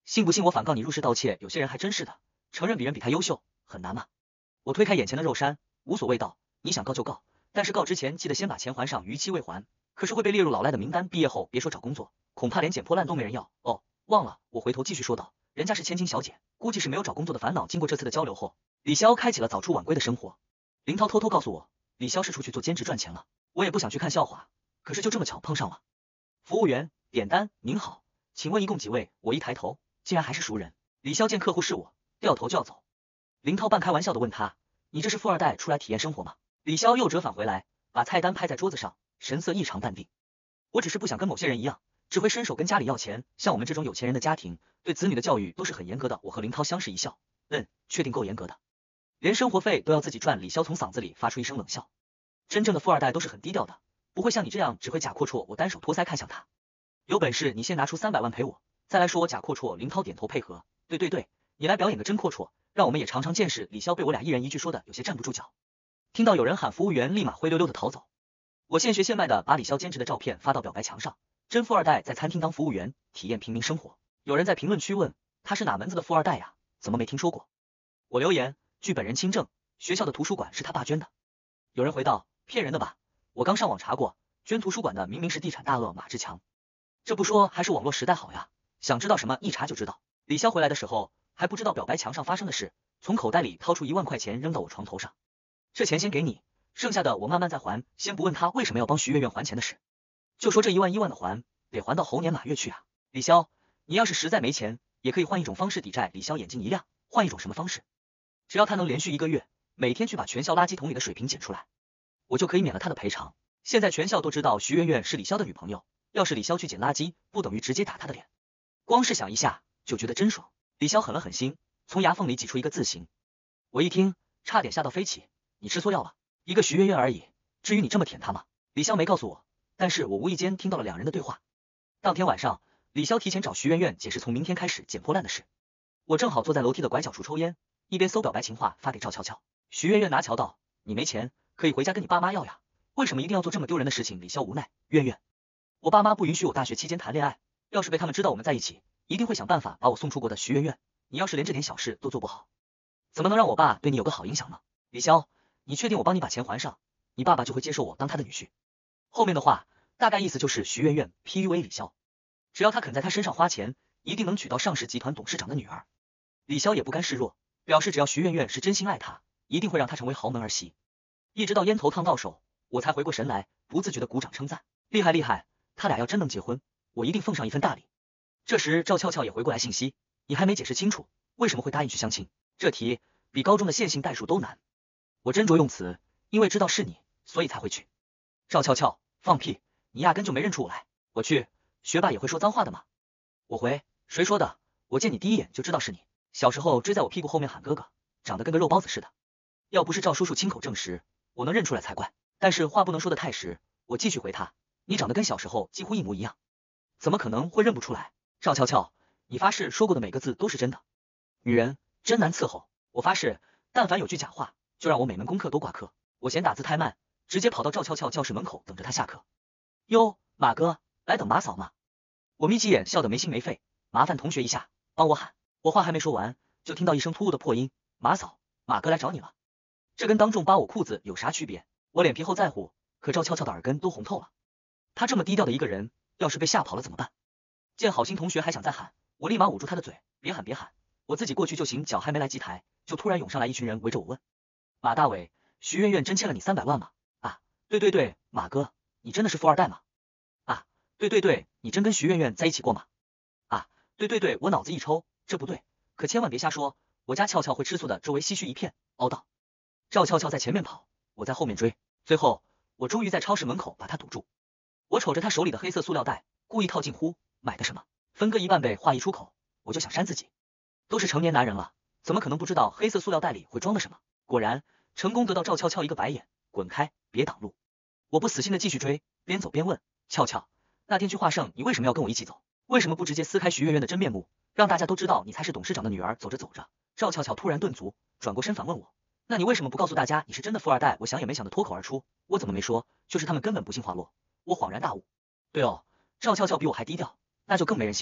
信不信我反告你入室盗窃？有些人还真是的，承认比人比他优秀很难吗？我推开眼前的肉山，无所谓道，你想告就告，但是告之前记得先把钱还上，逾期未还，可是会被列入老赖的名单。毕业后别说找工作，恐怕连捡破烂都没人要。哦，忘了，我回头继续说道，人家是千金小姐，估计是没有找工作的烦恼。经过这次的交流后，李潇开启了早出晚归的生活。林涛偷偷告诉我，李潇是出去做兼职赚钱了。我也不想去看笑话，可是就这么巧碰上了。服务员点单，您好，请问一共几位？我一抬头，竟然还是熟人。李潇见客户是我，掉头就要走。林涛半开玩笑的问他，你这是富二代出来体验生活吗？李潇又折返回来，把菜单拍在桌子上，神色异常淡定。我只是不想跟某些人一样，只会伸手跟家里要钱。像我们这种有钱人的家庭，对子女的教育都是很严格的。我和林涛相视一笑，嗯，确定够严格的，连生活费都要自己赚。李潇从嗓子里发出一声冷笑。真正的富二代都是很低调的，不会像你这样只会假阔绰。我单手托腮看向他，有本事你先拿出三百万赔我，再来说我假阔绰。林涛点头配合，对对对，你来表演个真阔绰，让我们也尝尝见识。李潇被我俩一人一句说的有些站不住脚，听到有人喊服务员，立马灰溜溜的逃走。我现学现卖的把李潇兼职的照片发到表白墙上，真富二代在餐厅当服务员，体验平民生活。有人在评论区问他是哪门子的富二代呀？怎么没听说过？我留言，据本人亲证，学校的图书馆是他爸捐的。有人回道，骗人的吧，我刚上网查过，捐图书馆的明明是地产大鳄马志强。这不说还是网络时代好呀，想知道什么一查就知道。李潇回来的时候还不知道表白墙上发生的事，从口袋里掏出一万块钱扔到我床头上，这钱先给你，剩下的我慢慢再还。先不问他为什么要帮徐月月还钱的事，就说这一万一万的还，得还到猴年马月去啊。李潇，你要是实在没钱，也可以换一种方式抵债。李潇眼睛一亮，换一种什么方式？只要他能连续一个月每天去把全校垃圾桶里的水瓶捡出来，我就可以免了他的赔偿。现在全校都知道徐媛媛是李潇的女朋友，要是李潇去捡垃圾，不等于直接打他的脸？光是想一下就觉得真爽。李潇狠了狠心，从牙缝里挤出一个字形。我一听差点吓到飞起，你吃错药了，一个徐媛媛而已，至于你这么舔他吗？李潇没告诉我，但是我无意间听到了两人的对话。当天晚上，李潇提前找徐媛媛解释从明天开始捡破烂的事。我正好坐在楼梯的拐角处抽烟，一边搜表白情话发给赵俏俏。徐媛媛拿瞧道，你没钱可以回家跟你爸妈要呀，为什么一定要做这么丢人的事情？李潇无奈，媛媛，我爸妈不允许我大学期间谈恋爱，要是被他们知道我们在一起，一定会想办法把我送出国的。徐媛媛，你要是连这点小事都做不好，怎么能让我爸对你有个好影响呢？李潇，你确定我帮你把钱还上，你爸爸就会接受我当他的女婿？后面的话大概意思就是徐媛媛 P U A 李潇，只要他肯在他身上花钱，一定能娶到上市集团董事长的女儿。李潇也不甘示弱，表示只要徐媛媛是真心爱他，一定会让他成为豪门儿媳。一直到烟头烫到手，我才回过神来，不自觉的鼓掌称赞，厉害厉害，他俩要真能结婚，我一定奉上一份大礼。这时赵俏俏也回过来信息，你还没解释清楚，为什么会答应去相亲？这题比高中的线性代数都难。我斟酌用词，因为知道是你，所以才会去。赵俏俏，放屁，你压根就没认出我来。我去，学霸也会说脏话的吗？我回，谁说的？我见你第一眼就知道是你，小时候追在我屁股后面喊哥哥，长得跟个肉包子似的。要不是赵叔叔亲口证实，我能认出来才怪。但是话不能说的太实，我继续回他，你长得跟小时候几乎一模一样，怎么可能会认不出来？赵俏俏，你发誓说过的每个字都是真的？女人真难伺候，我发誓，但凡有句假话，就让我每门功课都挂科。我嫌打字太慢，直接跑到赵俏俏教室门口等着她下课。哟，马哥，来等马嫂吗？我眯起眼笑得没心没肺，麻烦同学一下，帮我喊。我话还没说完，就听到一声突兀的破音，马嫂，马哥来找你了。这跟当众扒我裤子有啥区别？我脸皮厚在乎，可赵俏俏的耳根都红透了。她这么低调的一个人，要是被吓跑了怎么办？见好心同学还想再喊，我立马捂住他的嘴，别喊别喊，我自己过去就行。脚还没来及抬，就突然涌上来一群人围着我问，马大伟，徐媛媛真欠了你三百万吗？啊，对对对，马哥，你真的是富二代吗？啊，对对对，你真跟徐媛媛在一起过吗？啊，对对对，我脑子一抽，这不对，可千万别瞎说，我家俏俏会吃醋的。周围唏嘘一片，凹道。赵俏俏在前面跑，我在后面追，最后我终于在超市门口把她堵住。我瞅着她手里的黑色塑料袋，故意套近乎，买的什么？分割一半呗。话一出口，我就想扇自己，都是成年男人了，怎么可能不知道黑色塑料袋里会装的什么？果然成功得到赵俏俏一个白眼，滚开，别挡路。我不死心的继续追，边走边问，俏俏，那天去华盛你为什么要跟我一起走？为什么不直接撕开徐媛媛的真面目，让大家都知道你才是董事长的女儿？走着走着，赵俏俏突然顿足，转过身反问我，那你为什么不告诉大家你是真的富二代？我想也没想的脱口而出，我怎么没说？就是他们根本不信话落。我恍然大悟，对哦，赵俏俏比我还低调，那就更没人信了。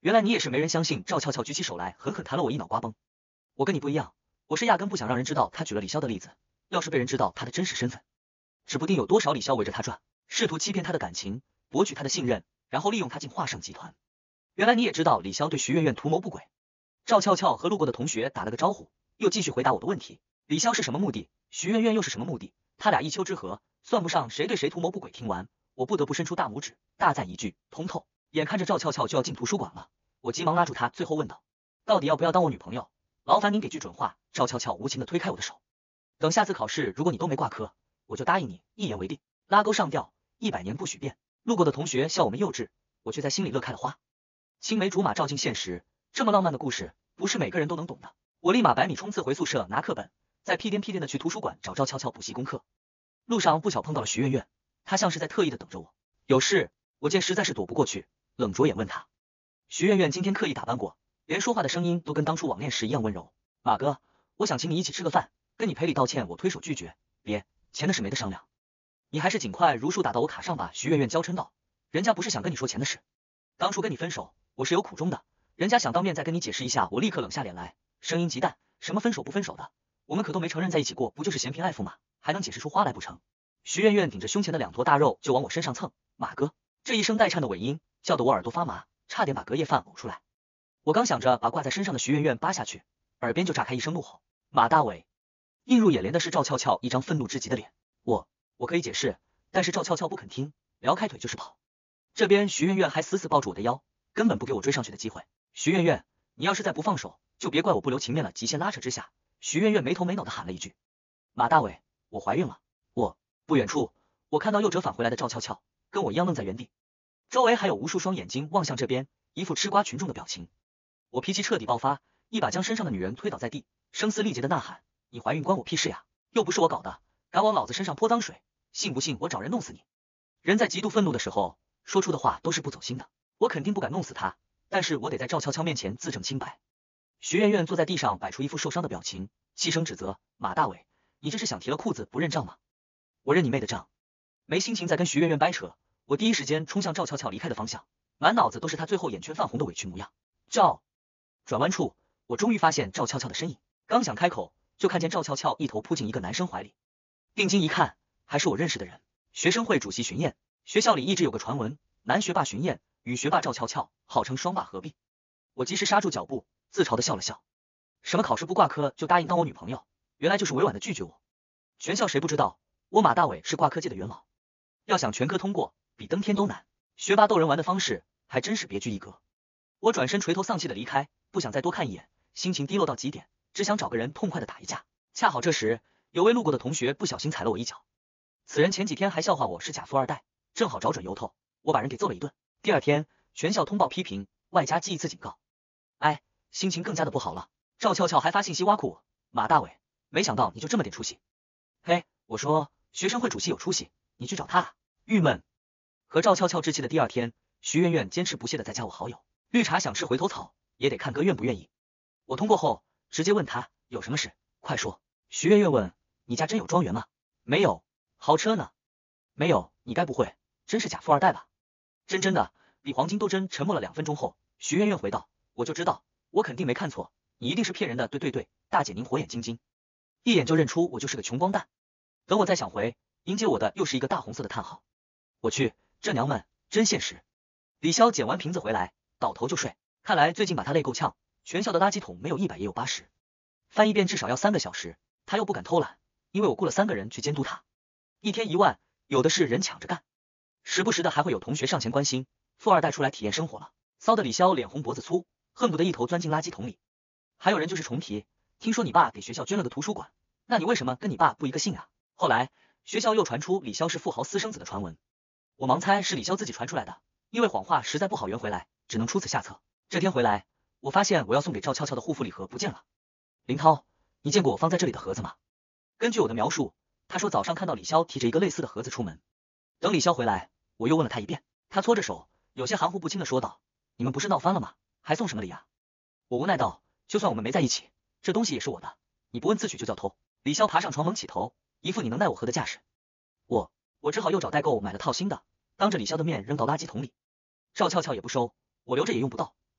原来你也是没人相信。赵俏俏举起手来，狠狠弹了我一脑瓜崩。我跟你不一样，我是压根不想让人知道他举了李潇的例子，要是被人知道他的真实身份，指不定有多少李潇围着他转，试图欺骗他的感情，博取他的信任，然后利用他进华盛集团。原来你也知道李潇对徐媛媛图谋不轨。赵俏俏和路过的同学打了个招呼，又继续回答我的问题。李潇是什么目的？徐媛媛又是什么目的？他俩一丘之貉，算不上谁对谁图谋不轨。听完，我不得不伸出大拇指，大赞一句通透。眼看着赵俏俏就要进图书馆了，我急忙拉住她，最后问道：到底要不要当我女朋友？劳烦您给句准话。赵俏俏无情地推开我的手，等下次考试如果你都没挂科，我就答应你，一言为定。拉钩上吊，一百年不许变。路过的同学笑我们幼稚，我却在心里乐开了花。青梅竹马照进现实，这么浪漫的故事，不是每个人都能懂的。我立马百米冲刺回宿舍拿课本，再屁颠屁颠的去图书馆找赵俏俏补习功课。路上不巧碰到了徐媛媛，她像是在特意的等着我。有事，我见实在是躲不过去，冷着眼问她。徐媛媛今天刻意打扮过，连说话的声音都跟当初网恋时一样温柔。马哥，我想请你一起吃个饭，跟你赔礼道歉。我推手拒绝，别，钱的事没得商量，你还是尽快如数打到我卡上吧。徐媛媛娇嗔道，人家不是想跟你说钱的事，当初跟你分手，我是有苦衷的，人家想当面再跟你解释一下。我立刻冷下脸来，声音极淡，什么分手不分手的，我们可都没承认在一起过，不就是嫌贫爱富吗？还能解释出花来不成？徐媛媛顶着胸前的两坨大肉就往我身上蹭。马哥，这一声带颤的尾音叫得我耳朵发麻，差点把隔夜饭呕出来。我刚想着把挂在身上的徐媛媛扒下去，耳边就炸开一声怒吼。马大伟！映入眼帘的是赵俏俏一张愤怒至极的脸。我我可以解释，但是赵俏俏不肯听，撩开腿就是跑。这边徐媛媛还死死抱住我的腰，根本不给我追上去的机会。徐媛媛，你要是再不放手，就别怪我不留情面了。极限拉扯之下，徐媛媛没头没脑的喊了一句：马大伟，我怀孕了。我不远处，我看到又折返回来的赵俏俏，跟我一样愣在原地，周围还有无数双眼睛望向这边，一副吃瓜群众的表情。我脾气彻底爆发，一把将身上的女人推倒在地，声嘶力竭的呐喊：你怀孕关我屁事呀，又不是我搞的，敢往老子身上泼脏水，信不信我找人弄死你？人在极度愤怒的时候说出的话都是不走心的，我肯定不敢弄死他，但是我得在赵俏俏面前自证清白。徐媛媛坐在地上摆出一副受伤的表情，细声指责：马大伟，你这是想提了裤子不认账吗？我认你妹的账！没心情再跟徐媛媛掰扯，我第一时间冲向赵俏俏离开的方向，满脑子都是她最后眼圈泛红的委屈模样。赵转弯处，我终于发现赵俏俏的身影，刚想开口，就看见赵俏俏一头扑进一个男生怀里。定睛一看，还是我认识的人，学生会主席荀燕。学校里一直有个传闻，男学霸荀燕与学霸赵俏俏号称双霸合璧。我及时刹住脚步，自嘲的笑了笑。什么考试不挂科就答应当我女朋友，原来就是委婉的拒绝我。全校谁不知道我马大伟是挂科界的元老，要想全科通过比登天都难，学霸逗人玩的方式还真是别具一格。我转身垂头丧气的离开，不想再多看一眼，心情低落到极点，只想找个人痛快的打一架。恰好这时有位路过的同学不小心踩了我一脚，此人前几天还笑话我是假富二代，正好找准由头，我把人给揍了一顿。第二天全校通报批评，外加记一次警告。哎，心情更加的不好了。赵俏俏还发信息挖苦我，马大伟，没想到你就这么点出息。嘿，我说学生会主席有出息，你去找他啊。郁闷。和赵俏俏置气的第二天，徐媛媛坚持不懈的在加我好友。绿茶想吃回头草，也得看哥愿不愿意。我通过后直接问他有什么事，快说。徐媛媛问，你家真有庄园吗？没有。豪车呢？没有。你该不会真是假富二代吧？真真的。比黄金都真。沉默了两分钟后，徐媛媛回道，我就知道，我肯定没看错，你一定是骗人的。对对对，大姐您火眼金睛，一眼就认出我就是个穷光蛋。等我再想回，迎接我的又是一个大红色的叹号。我去，这娘们真现实。李潇捡完瓶子回来，倒头就睡，看来最近把他累够呛，全校的垃圾桶没有一百也有八十，翻一遍至少要三个小时。他又不敢偷懒，因为我雇了三个人去监督他，一天一万，有的是人抢着干。时不时的还会有同学上前关心，富二代出来体验生活了，骚的李潇脸红脖子粗，恨不得一头钻进垃圾桶里。还有人就是重提，听说你爸给学校捐了个图书馆，那你为什么跟你爸不一个姓啊？后来学校又传出李潇是富豪私生子的传闻，我盲猜是李潇自己传出来的，因为谎话实在不好圆回来，只能出此下策。这天回来，我发现我要送给赵俏俏的护肤礼盒不见了。林涛，你见过我放在这里的盒子吗？根据我的描述，他说早上看到李潇提着一个类似的盒子出门。等李潇回来，我又问了他一遍，他搓着手，有些含糊不清的说道，你们不是闹翻了吗？还送什么礼啊？我无奈道，就算我们没在一起，这东西也是我的，你不问自取就叫偷。李潇爬上床猛起头，一副你能奈我何的架势。我我只好又找代购买了套新的，当着李潇的面扔到垃圾桶里。赵俏俏也不收，我留着也用不到，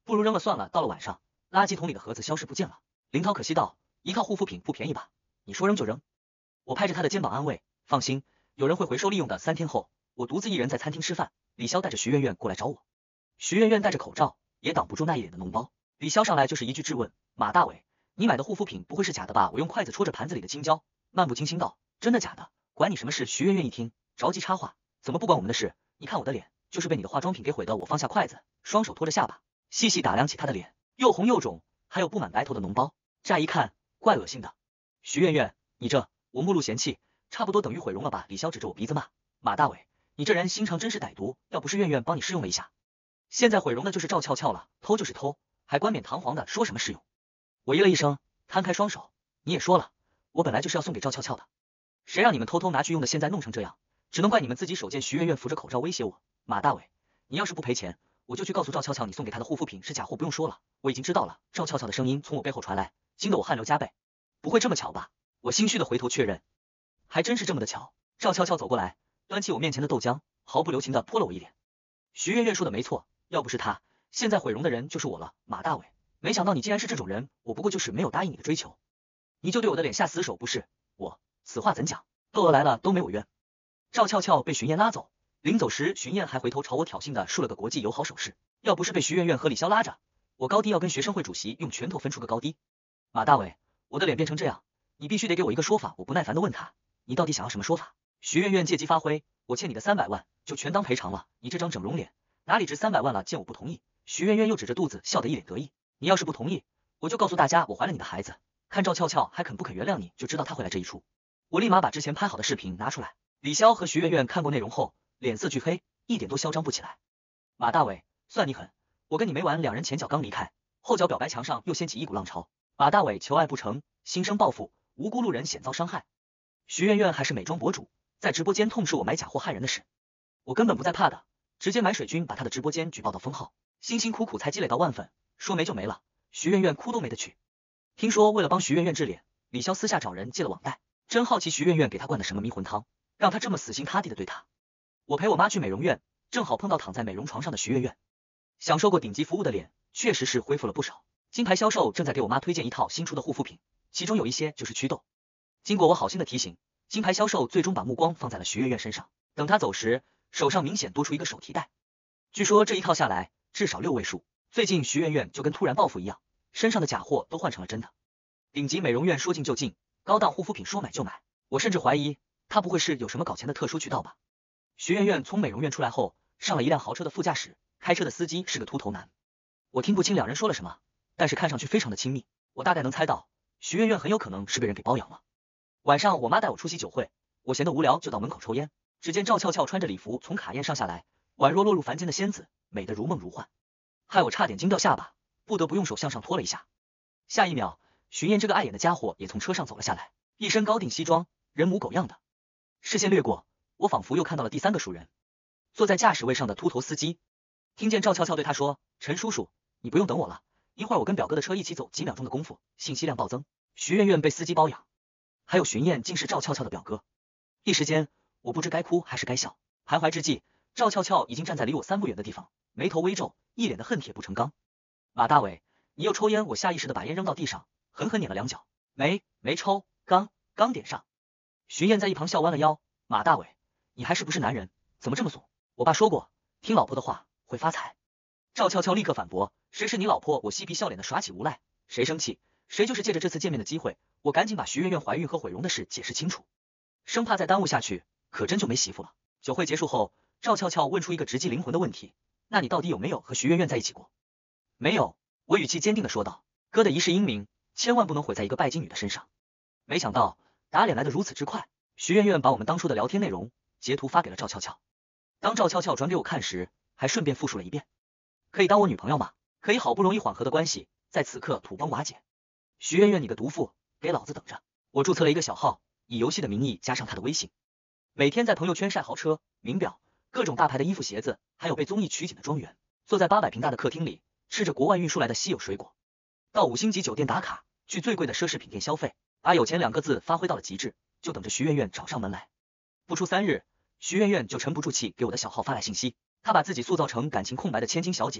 不如扔了算了。到了晚上，垃圾桶里的盒子消失不见了。林涛可惜道，一套护肤品不便宜吧？你说扔就扔。我拍着他的肩膀安慰，放心，有人会回收利用的。三天后，我独自一人在餐厅吃饭，李潇带着徐媛媛过来找我。徐媛媛戴着口罩，也挡不住那一脸的脓包。李潇上来就是一句质问，马大伟，你买的护肤品不会是假的吧？我用筷子戳着盘子里的青椒，漫不经心道，真的假的？管你什么事。徐媛媛一听，着急插话，怎么不关我们的事？你看我的脸，就是被你的化妆品给毁的。我放下筷子，双手托着下巴，细细打量起她的脸，又红又肿，还有布满白头的脓包，乍一看怪恶心的。徐媛媛，你这，我目露嫌弃，差不多等于毁容了吧？李潇指着我鼻子骂，马大伟，你这人心肠真是歹毒，要不是媛媛帮你试用了一下，现在毁容的就是赵俏俏了。偷就是偷，还冠冕堂皇的说什么试用？我咦了一声，摊开双手，你也说了，我本来就是要送给赵俏俏的，谁让你们偷偷拿去用的，现在弄成这样，只能怪你们自己手贱。徐媛媛扶着口罩威胁我，马大伟，你要是不赔钱，我就去告诉赵俏俏你送给她的护肤品是假货。不用说了，我已经知道了。赵俏俏的声音从我背后传来，惊得我汗流浃背。不会这么巧吧？我心虚的回头确认，还真是这么的巧。赵俏俏走过来，端起我面前的豆浆，毫不留情的泼了我一脸。徐媛媛说的没错，要不是她，现在毁容的人就是我了。马大伟，没想到你竟然是这种人，我不过就是没有答应你的追求，你就对我的脸下死手不是？我此话怎讲？窦娥来了都没我冤。赵俏俏被荀燕拉走，临走时荀燕还回头朝我挑衅的竖了个国际友好手势，要不是被徐媛媛和李潇拉着，我高低要跟学生会主席用拳头分出个高低。马大伟，我的脸变成这样，你必须得给我一个说法。我不耐烦的问他，你到底想要什么说法？徐媛媛借机发挥，我欠你的三百万就全当赔偿了，你这张整容脸哪里值三百万了？见我不同意，徐媛媛又指着肚子笑得一脸得意，你要是不同意，我就告诉大家我怀了你的孩子，看赵俏俏还肯不肯原谅你，就知道她会来这一出。我立马把之前拍好的视频拿出来，李潇和徐媛媛看过内容后，脸色巨黑，一点都嚣张不起来。马大伟，算你狠，我跟你没完。两人前脚刚离开，后脚表白墙上又掀起一股浪潮。马大伟求爱不成，心生报复，无辜路人险遭伤害。徐媛媛还是美妆博主，在直播间痛斥我买假货害人的事，我根本不在怕的，直接买水军把她的直播间举报到封号，辛辛苦苦才积累到万粉，说没就没了，徐媛媛哭都没得去。听说为了帮徐媛媛治脸，李潇私下找人借了网贷，真好奇徐媛媛给他灌的什么迷魂汤，让他这么死心塌地的对他。我陪我妈去美容院，正好碰到躺在美容床上的徐媛媛，享受过顶级服务的脸确实是恢复了不少。金牌销售正在给我妈推荐一套新出的护肤品，其中有一些就是祛痘。经过我好心的提醒，金牌销售最终把目光放在了徐媛媛身上，等她走时，手上明显多出一个手提袋。据说这一套下来至少六位数。最近徐媛媛就跟突然暴富一样，身上的假货都换成了真的。顶级美容院说进就进，高档护肤品说买就买，我甚至怀疑她不会是有什么搞钱的特殊渠道吧。徐媛媛从美容院出来后，上了一辆豪车的副驾驶，开车的司机是个秃头男。我听不清两人说了什么，但是看上去非常的亲密，我大概能猜到徐媛媛很有可能是被人给包养了。晚上我妈带我出席酒会，我闲得无聊就到门口抽烟，只见赵俏俏穿着礼服从卡宴上下来，宛若落入凡间的仙子，美得如梦如幻，害我差点惊掉下巴，不得不用手向上拖了一下。下一秒，荀燕这个碍眼的家伙也从车上走了下来，一身高定西装，人模狗样的。视线掠过，我仿佛又看到了第三个熟人，坐在驾驶位上的秃头司机。听见赵俏俏对他说，陈叔叔，你不用等我了，一会儿我跟表哥的车一起走。几秒钟的功夫，信息量暴增，徐媛媛被司机包养，还有荀燕竟是赵俏俏的表哥。一时间我不知该哭还是该笑，徘徊之际，赵俏俏已经站在离我三步远的地方，眉头微皱，一脸的恨铁不成钢。马大伟，你又抽烟？我下意识的把烟扔到地上，狠狠碾了两脚。没没抽，刚刚点上。荀燕在一旁笑弯了腰，马大伟，你还是不是男人？怎么这么怂？我爸说过，听老婆的话会发财。赵俏俏立刻反驳，谁是你老婆？我嬉皮笑脸的耍起无赖，谁生气谁就是借着这次见面的机会，我赶紧把徐媛媛怀孕和毁容的事解释清楚，生怕再耽误下去，可真就没媳妇了。酒会结束后，赵俏俏问出一个直击灵魂的问题，那你到底有没有和徐媛媛在一起过？没有，我语气坚定的说道，哥的一世英名千万不能毁在一个拜金女的身上。没想到打脸来得如此之快，徐媛媛把我们当初的聊天内容截图发给了赵俏俏。当赵俏俏转给我看时，还顺便复述了一遍，可以当我女朋友吗？可以好不容易缓和的关系在此刻土崩瓦解。徐媛媛你个毒妇，给老子等着。我注册了一个小号，以游戏的名义加上她的微信，每天在朋友圈晒豪车、名表、各种大牌的衣服鞋子，还有被综艺取景的庄园，坐在八百平大的客厅里，吃着国外运输来的稀有水果，到五星级酒店打卡，去最贵的奢侈品店消费，把有钱两个字发挥到了极致，就等着徐媛媛找上门来。不出三日，徐媛媛就沉不住气给我的小号发来信息，她把自己塑造成感情空白的千金小姐，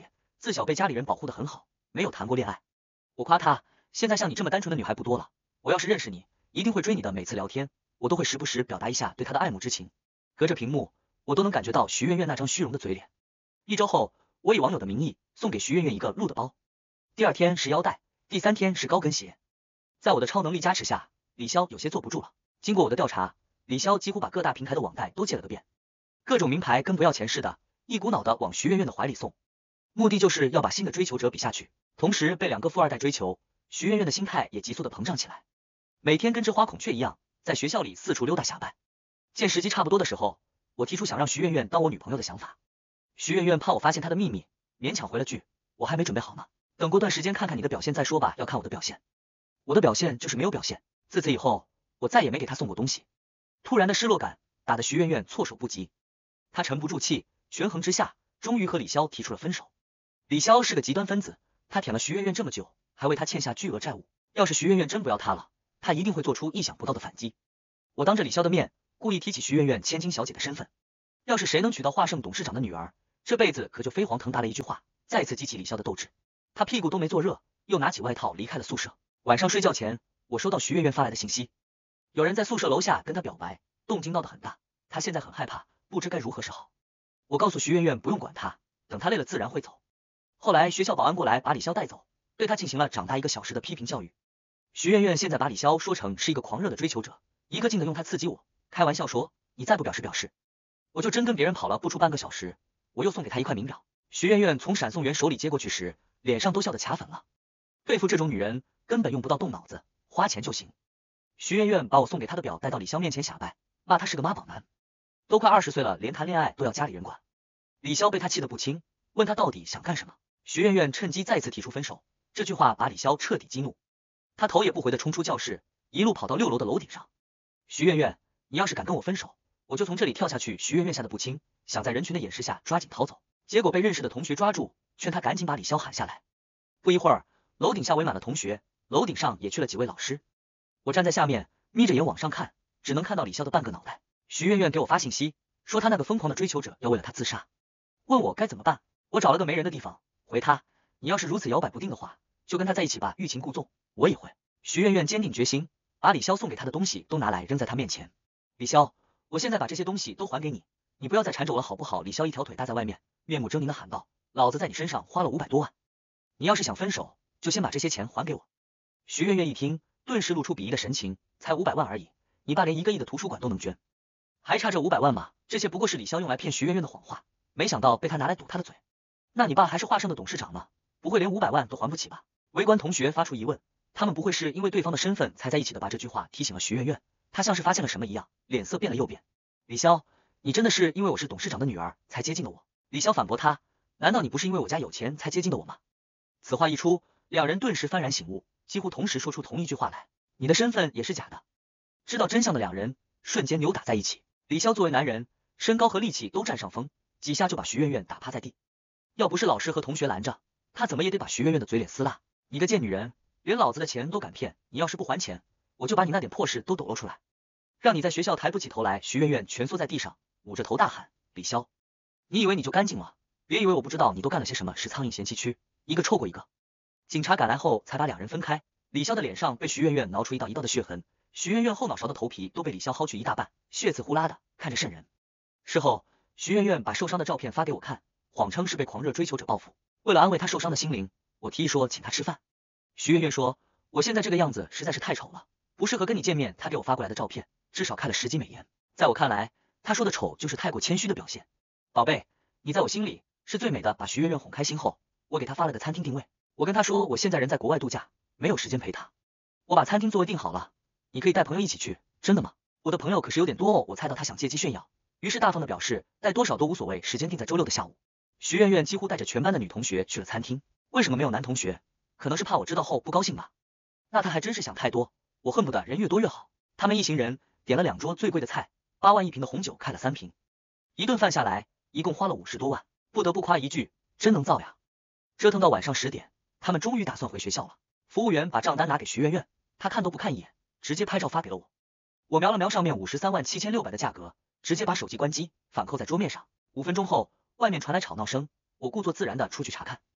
自小被家里人保护得很好，没有谈过恋爱。我夸她，现在像你这么单纯的女孩不多了。我要是认识你，一定会追你的。每次聊天，我都会时不时表达一下对她的爱慕之情。隔着屏幕，我都能感觉到徐媛媛那张虚荣的嘴脸。一周后，我以网友的名义送给徐媛媛一个鹿的包，第二天是腰带，第三天是高跟鞋。在我的超能力加持下，李潇有些坐不住了。经过我的调查，李潇几乎把各大平台的网贷都借了个遍，各种名牌跟不要钱似的，一股脑的往徐媛媛的怀里送，目的就是要把新的追求者比下去。同时被两个富二代追求，徐媛媛的心态也急速的膨胀起来，每天跟只花孔雀一样，在学校里四处溜达下班。见时机差不多的时候，我提出想让徐媛媛当我女朋友的想法。徐媛媛怕我发现她的秘密，勉强回了句：“我还没准备好呢，等过段时间看看你的表现再说吧。”要看我的表现，我的表现就是没有表现。自此以后，我再也没给她送过东西。突然的失落感打得徐媛媛措手不及，她沉不住气，权衡之下，终于和李潇提出了分手。李潇是个极端分子，他舔了徐媛媛这么久，还为她欠下巨额债务。要是徐媛媛真不要他了，他一定会做出意想不到的反击。我当着李潇的面，故意提起徐媛媛千金小姐的身份。要是谁能娶到华盛董事长的女儿，这辈子可就飞黄腾达了。一句话再次激起李潇的斗志，他屁股都没坐热，又拿起外套离开了宿舍。晚上睡觉前，我收到徐媛媛发来的信息，有人在宿舍楼下跟她表白，动静闹得很大，她现在很害怕，不知该如何是好。我告诉徐媛媛不用管她，等她累了自然会走。后来学校保安过来把李潇带走，对她进行了长达一个小时的批评教育。徐媛媛现在把李潇说成是一个狂热的追求者，一个劲的用他刺激我，开玩笑说你再不表示表示，我就真跟别人跑了不出半个小时。我又送给她一块名表，徐媛媛从闪送员手里接过去时，脸上都笑得卡粉了。对付这种女人，根本用不到动脑子，花钱就行。徐媛媛把我送给她的表带到李潇面前下拜，骂他是个妈宝男，都快二十岁了，连谈恋爱都要家里人管。李潇被他气得不轻，问他到底想干什么。徐媛媛趁机再次提出分手，这句话把李潇彻底激怒，他头也不回地冲出教室，一路跑到六楼的楼顶上。徐媛媛，你要是敢跟我分手，我就从这里跳下去。徐媛媛吓得不轻，想在人群的掩饰下抓紧逃走，结果被认识的同学抓住，劝他赶紧把李潇喊下来。不一会儿，楼顶下围满了同学，楼顶上也去了几位老师。我站在下面，眯着眼往上看，只能看到李潇的半个脑袋。徐媛媛给我发信息，说他那个疯狂的追求者要为了他自杀，问我该怎么办。我找了个没人的地方，回他，你要是如此摇摆不定的话，就跟他在一起吧，欲擒故纵，我也会。徐媛媛坚定决心，把李潇送给他的东西都拿来扔在他面前。李潇，我现在把这些东西都还给你，你不要再缠着我了好不好？李潇一条腿搭在外面，面目狰狞的喊道，老子在你身上花了五百多万，你要是想分手，就先把这些钱还给我。徐媛媛一听，顿时露出鄙夷的神情，才五百万而已，你爸连一个亿的图书馆都能捐，还差这五百万吗？这些不过是李潇用来骗徐媛媛的谎话，没想到被他拿来堵他的嘴。那你爸还是华盛的董事长呢，不会连五百万都还不起吧？围观同学发出疑问，他们不会是因为对方的身份才在一起的吧？这句话提醒了徐媛媛，她像是发现了什么一样，脸色变了又变。李潇，你真的是因为我是董事长的女儿才接近的我？李潇反驳他，难道你不是因为我家有钱才接近的我吗？此话一出，两人顿时幡然醒悟，几乎同时说出同一句话来，你的身份也是假的。知道真相的两人瞬间扭打在一起。李潇作为男人，身高和力气都占上风，几下就把徐媛媛打趴在地。要不是老师和同学拦着，他怎么也得把徐媛媛的嘴脸撕烂。你个贱女人，连老子的钱都敢骗，你要是不还钱，我就把你那点破事都抖露出来，让你在学校抬不起头来。徐媛媛蜷缩在地上，捂着头大喊，李潇，你以为你就干净了？别以为我不知道你都干了些什么，是苍蝇嫌弃区，一个臭过一个。警察赶来后才把两人分开，李潇的脸上被徐媛媛挠出一道一道的血痕，徐媛媛后脑勺的头皮都被李潇薅去一大半，血渍呼啦的，看着瘆人。事后，徐媛媛把受伤的照片发给我看，谎称是被狂热追求者报复。为了安慰她受伤的心灵，我提议说请她吃饭。徐媛媛说，我现在这个样子实在是太丑了，不适合跟你见面。她给我发过来的照片，至少开了十几美颜。在我看来，她说的丑就是太过谦虚的表现。宝贝，你在我心里是最美的。把徐媛媛哄开心后，我给她发了个餐厅定位。我跟她说我现在人在国外度假，没有时间陪她。我把餐厅座位定好了，你可以带朋友一起去。真的吗？我的朋友可是有点多哦。我猜到她想借机炫耀，于是大方的表示带多少都无所谓，时间定在周六的下午。徐媛媛几乎带着全班的女同学去了餐厅。为什么没有男同学？可能是怕我知道后不高兴吧。那她还真是想太多，我恨不得人越多越好。他们一行人点了两桌最贵的菜，八万一瓶的红酒开了三瓶，一顿饭下来一共花了五十多万。不得不夸一句，真能造呀。折腾到晚上十点，他们终于打算回学校了。服务员把账单拿给徐媛媛，她看都不看一眼，直接拍照发给了我。我瞄了瞄上面五十三万七千六百的价格，直接把手机关机，反扣在桌面上。五分钟后，外面传来吵闹声，我故作自然的出去查看。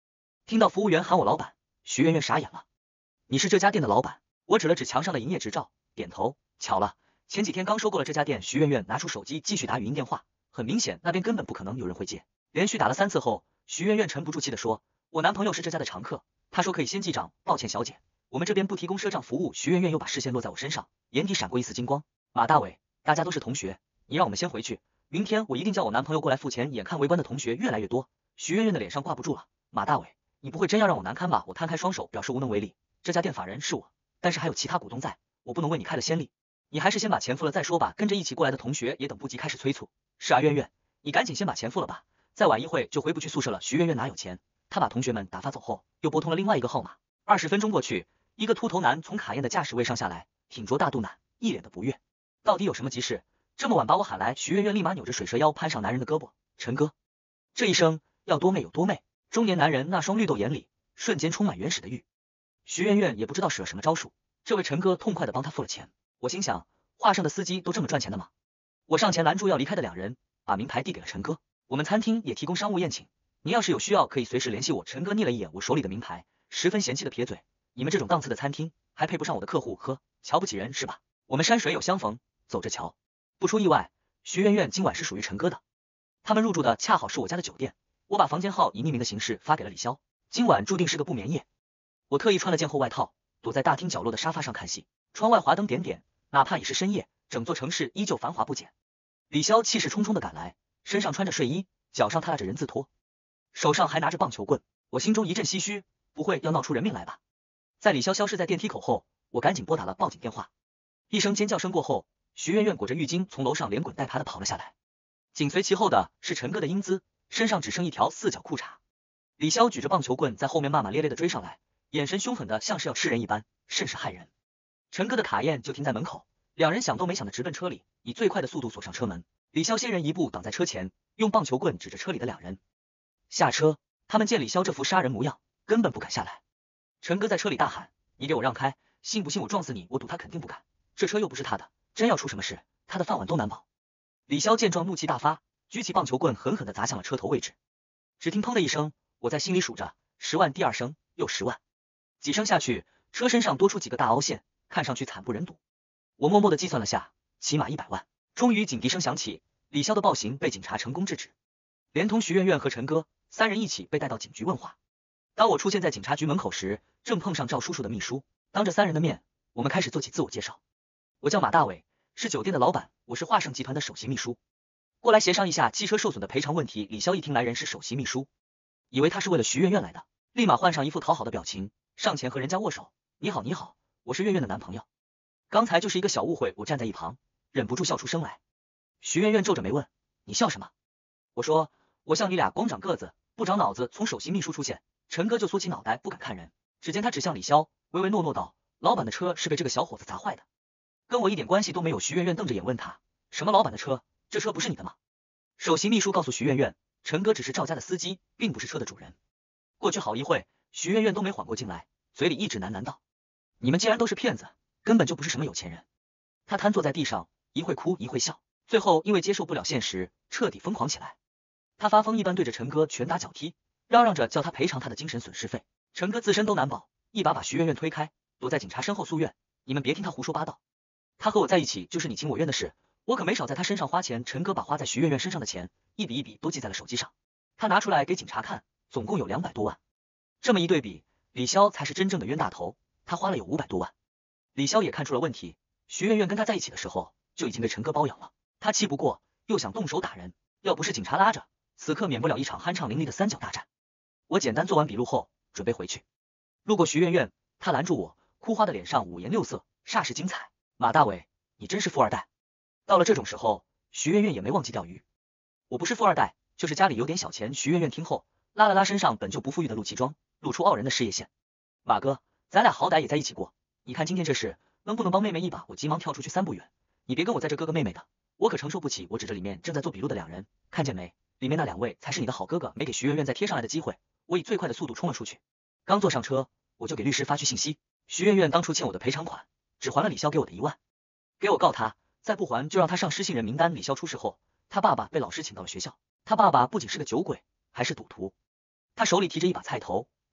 听到服务员喊我老板，徐媛媛傻眼了。你是这家店的老板？我指了指墙上的营业执照，点头。巧了，前几天刚收购了这家店。徐媛媛拿出手机继续打语音电话，很明显那边根本不可能有人会接。连续打了三次后，徐媛媛沉不住气地说，我男朋友是这家的常客，他说可以先记账，抱歉小姐，我们这边不提供赊账服务。徐媛媛又把视线落在我身上，眼底闪过一丝金光。马大伟，大家都是同学，你让我们先回去，明天我一定叫我男朋友过来付钱。眼看围观的同学越来越多，徐媛媛的脸上挂不住了。马大伟，你不会真要让我难堪吧？我摊开双手表示无能为力。这家店法人是我，但是还有其他股东在，我不能为你开了先例。你还是先把钱付了再说吧。跟着一起过来的同学也等不及开始催促。是啊，媛媛，你赶紧先把钱付了吧，再晚一会就回不去宿舍了。徐媛媛哪有钱？她把同学们打发走后，又拨通了另外一个号码。二十分钟过去，一个秃头男从卡宴的驾驶位上下来，挺着大肚腩，一脸的不悦。到底有什么急事？这么晚把我喊来？徐媛媛立马扭着水蛇腰攀上男人的胳膊。陈哥，这一声要多媚有多媚，中年男人那双绿豆眼里瞬间充满原始的欲。徐媛媛也不知道使了什么招数，这位陈哥痛快的帮他付了钱。我心想，画上的司机都这么赚钱的吗？我上前拦住要离开的两人，把名牌递给了陈哥。我们餐厅也提供商务宴请，您要是有需要可以随时联系我。陈哥睨了一眼我手里的名牌，十分嫌弃的撇嘴，你们这种档次的餐厅还配不上我的客户喝，瞧不起人是吧？我们山水有相逢，走着瞧。不出意外，徐媛媛今晚是属于陈哥的，他们入住的恰好是我家的酒店，我把房间号以匿名的形式发给了李潇。今晚注定是个不眠夜，我特意穿了件厚外套，躲在大厅角落的沙发上看戏，窗外华灯点点，哪怕已是深夜，整座城市依旧繁华不减。李潇气势冲冲的赶来，身上穿着睡衣，脚上踏拉着人字拖，手上还拿着棒球棍，我心中一阵唏嘘，不会要闹出人命来吧？在李潇消失在电梯口后，我赶紧拨打了报警电话。一声尖叫声过后，徐媛媛裹着浴巾从楼上连滚带爬的跑了下来，紧随其后的是陈哥的英姿，身上只剩一条四角裤衩。李潇举着棒球棍在后面骂骂咧咧的追上来，眼神凶狠的像是要吃人一般，甚是骇人。陈哥的卡宴就停在门口，两人想都没想的直奔车里，以最快的速度锁上车门。李潇先人一步挡在车前，用棒球棍指着车里的两人。下车，他们见李潇这副杀人模样，根本不敢下来。陈哥在车里大喊，你给我让开，信不信我撞死你？我赌他肯定不敢，这车又不是他的，真要出什么事，他的饭碗都难保。李潇见状怒气大发，举起棒球棍狠狠地砸向了车头位置。只听砰的一声，我在心里数着十万，第二声又十万，几声下去，车身上多出几个大凹陷，看上去惨不忍睹。我默默地计算了下，起码一百万。终于警笛声响起，李潇的暴行被警察成功制止，连同徐媛媛和陈哥三人一起被带到警局问话。当我出现在警察局门口时，正碰上赵叔叔的秘书。当着三人的面，我们开始做起自我介绍。我叫马大伟，是酒店的老板，我是华盛集团的首席秘书，过来协商一下汽车受损的赔偿问题。李潇一听来人是首席秘书，以为他是为了徐媛媛来的，立马换上一副讨好的表情，上前和人家握手。你好你好，我是媛媛的男朋友，刚才就是一个小误会。我站在一旁忍不住笑出声来。徐媛媛皱着眉问，你笑什么？我说，我像你俩光长个子不长脑子。从首席秘书出现，陈哥就缩起脑袋不敢看人，只见他指向李潇，唯唯诺诺道，老板的车是被这个小伙子砸坏的，跟我一点关系都没有。徐媛媛瞪着眼问他，什么老板的车？这车不是你的吗？首席秘书告诉徐媛媛，陈哥只是赵家的司机，并不是车的主人。过去好一会，徐媛媛都没缓过劲来，嘴里一直喃喃道，你们既然都是骗子，根本就不是什么有钱人。他瘫坐在地上，一会哭一会笑，最后因为接受不了现实，彻底疯狂起来。他发疯一般对着陈哥拳打脚踢，嚷嚷着叫他赔偿他的精神损失费。陈哥自身都难保，一把把徐媛媛推开，躲在警察身后诉愿，你们别听他胡说八道，他和我在一起就是你情我愿的事，我可没少在他身上花钱。陈哥把花在徐媛媛身上的钱一笔一笔都记在了手机上，他拿出来给警察看，总共有两百多万。这么一对比，李潇才是真正的冤大头，他花了有五百多万。李潇也看出了问题，徐媛媛跟他在一起的时候就已经被陈哥包养了，他气不过，又想动手打人，要不是警察拉着，此刻免不了一场酣畅淋漓的三角大战。我简单做完笔录后，准备回去。路过徐媛媛，她拦住我，哭花的脸上五颜六色，煞是精彩。马大伟，你真是富二代。到了这种时候，徐媛媛也没忘记钓鱼。我不是富二代，就是家里有点小钱。徐媛媛听后，拉了拉身上本就不富裕的陆琪装，露出傲人的事业线。马哥，咱俩好歹也在一起过，你看今天这事，能不能帮妹妹一把？我急忙跳出去三步远，你别跟我在这哥哥妹妹的，我可承受不起。我指着里面正在做笔录的两人，看见没？里面那两位才是你的好哥哥。没给徐媛媛再贴上来的机会，我以最快的速度冲了出去。刚坐上车，我就给律师发去信息，徐媛媛当初欠我的赔偿款，只还了李潇给我的一万，给我告他，再不还就让他上失信人名单。李潇出事后，他爸爸被老师请到了学校，他爸爸不仅是个酒鬼，还是赌徒。他手里提着一把菜头，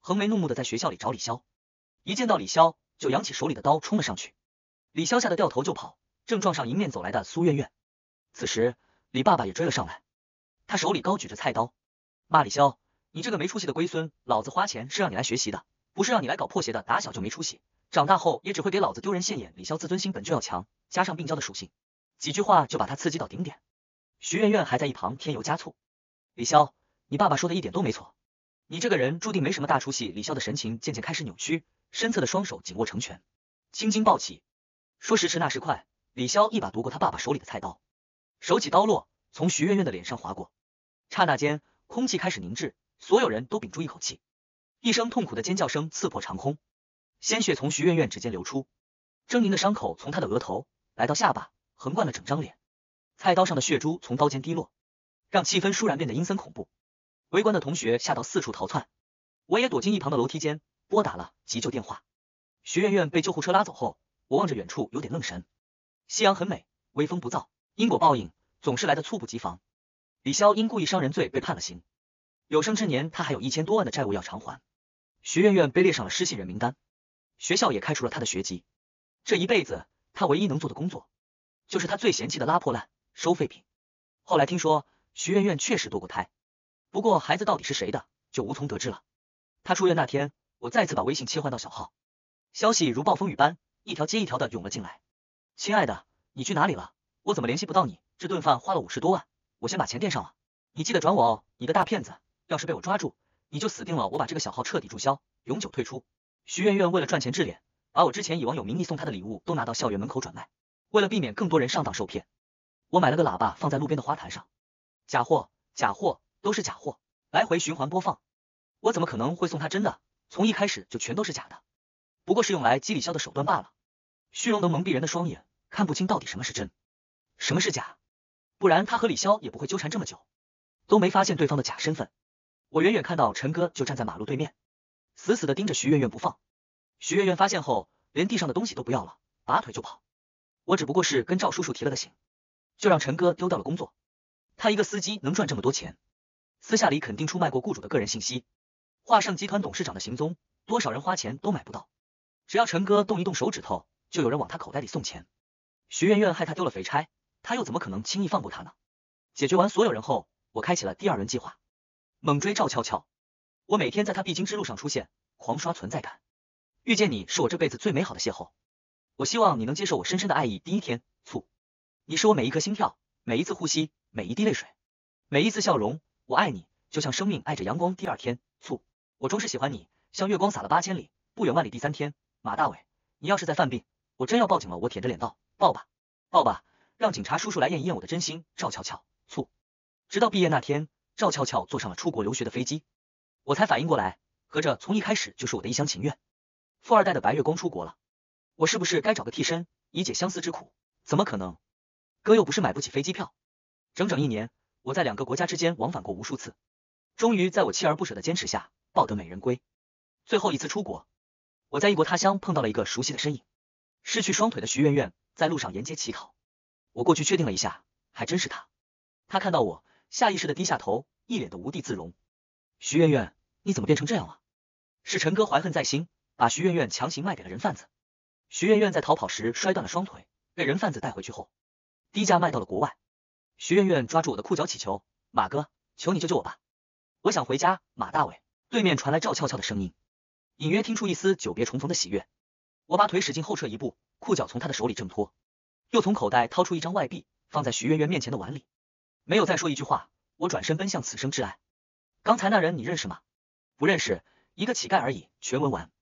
横眉怒目的在学校里找李潇，一见到李潇就扬起手里的刀冲了上去。李潇吓得掉头就跑，正撞上迎面走来的苏苑苑。此时李爸爸也追了上来，他手里高举着菜刀，骂李潇，你这个没出息的龟孙，老子花钱是让你来学习的，不是让你来搞破鞋的，打小就没出息，长大后也只会给老子丢人现眼。李潇自尊心本就要强，加上病娇的属性，几句话就把他刺激到顶点。徐媛媛还在一旁添油加醋，李潇，你爸爸说的一点都没错，你这个人注定没什么大出息。李潇的神情渐渐开始扭曲，身侧的双手紧握成拳，青筋暴起。说时迟那时快，李潇一把夺过他爸爸手里的菜刀，手起刀落，从徐媛媛的脸上划过。刹那间，空气开始凝滞，所有人都屏住一口气。一声痛苦的尖叫声刺破长空，鲜血从徐媛媛指尖流出，狰狞的伤口从她的额头来到下巴，横贯了整张脸。菜刀上的血珠从刀尖滴落，让气氛倏然变得阴森恐怖。围观的同学吓到四处逃窜，我也躲进一旁的楼梯间，拨打了急救电话。徐媛媛被救护车拉走后，我望着远处有点愣神。夕阳很美，微风不燥，因果报应总是来得猝不及防。李潇因故意伤人罪被判了刑，有生之年他还有一千多万的债务要偿还。徐媛媛被列上了失信人名单，学校也开除了他的学籍。这一辈子他唯一能做的工作，就是他最嫌弃的拉破烂收废品。后来听说徐媛媛确实堕过胎，不过孩子到底是谁的就无从得知了。他出院那天，我再次把微信切换到小号，消息如暴风雨般一条接一条的涌了进来。亲爱的，你去哪里了？我怎么联系不到你？这顿饭花了五十多万，我先把钱垫上了，你记得转我哦。你个大骗子，要是被我抓住，你就死定了。我把这个小号彻底注销，永久退出。徐媛媛为了赚钱治脸，把我之前以网友名义送她的礼物都拿到校园门口转卖。为了避免更多人上当受骗，我买了个喇叭放在路边的花坛上。假货，假货，都是假货，来回循环播放。我怎么可能会送他真的？从一开始就全都是假的，不过是用来激李潇的手段罢了。虚荣能蒙蔽人的双眼，看不清到底什么是真，什么是假，不然他和李潇也不会纠缠这么久，都没发现对方的假身份。我远远看到陈哥就站在马路对面，死死的盯着徐媛媛不放。徐媛媛发现后，连地上的东西都不要了，拔腿就跑。我只不过是跟赵叔叔提了个醒，就让陈哥丢掉了工作。他一个司机能赚这么多钱，私下里肯定出卖过雇主的个人信息，华盛集团董事长的行踪，多少人花钱都买不到。只要陈哥动一动手指头，就有人往他口袋里送钱。徐媛媛害他丢了肥差，他又怎么可能轻易放过他呢？解决完所有人后，我开启了第二轮计划，猛追赵俏俏。我每天在他必经之路上出现，狂刷存在感。遇见你是我这辈子最美好的邂逅，我希望你能接受我深深的爱意。第一天，醋，你是我每一颗心跳，每一次呼吸，每一滴泪水，每一次笑容，我爱你，就像生命爱着阳光。第二天，醋，我终是喜欢你，像月光洒了八千里，不远万里。第三天，马大伟，你要是再犯病，我真要报警了。我舔着脸道，抱吧，抱吧，让警察叔叔来验一验我的真心。赵俏俏，醋。直到毕业那天，赵俏俏坐上了出国留学的飞机，我才反应过来，合着从一开始就是我的一厢情愿。富二代的白月光出国了，我是不是该找个替身，以解相思之苦？怎么可能？哥又不是买不起飞机票。整整一年，我在两个国家之间往返过无数次，终于在我锲而不舍的坚持下，抱得美人归。最后一次出国，我在异国他乡碰到了一个熟悉的身影，失去双腿的徐媛媛在路上沿街乞讨，我过去确定了一下，还真是她。她看到我，下意识的低下头，一脸的无地自容。徐媛媛，你怎么变成这样了？是陈哥怀恨在心，把徐媛媛强行卖给了人贩子。徐媛媛在逃跑时摔断了双腿，被人贩子带回去后，低价卖到了国外。徐媛媛抓住我的裤脚祈求，马哥，求你救救我吧，我想回家。马大伟，对面传来赵俏俏的声音，隐约听出一丝久别重逢的喜悦。我把腿使劲后撤一步，裤脚从他的手里挣脱，又从口袋掏出一张外币，放在徐媛媛面前的碗里。没有再说一句话，我转身奔向此生挚爱。刚才那人你认识吗？不认识，一个乞丐而已。全文完。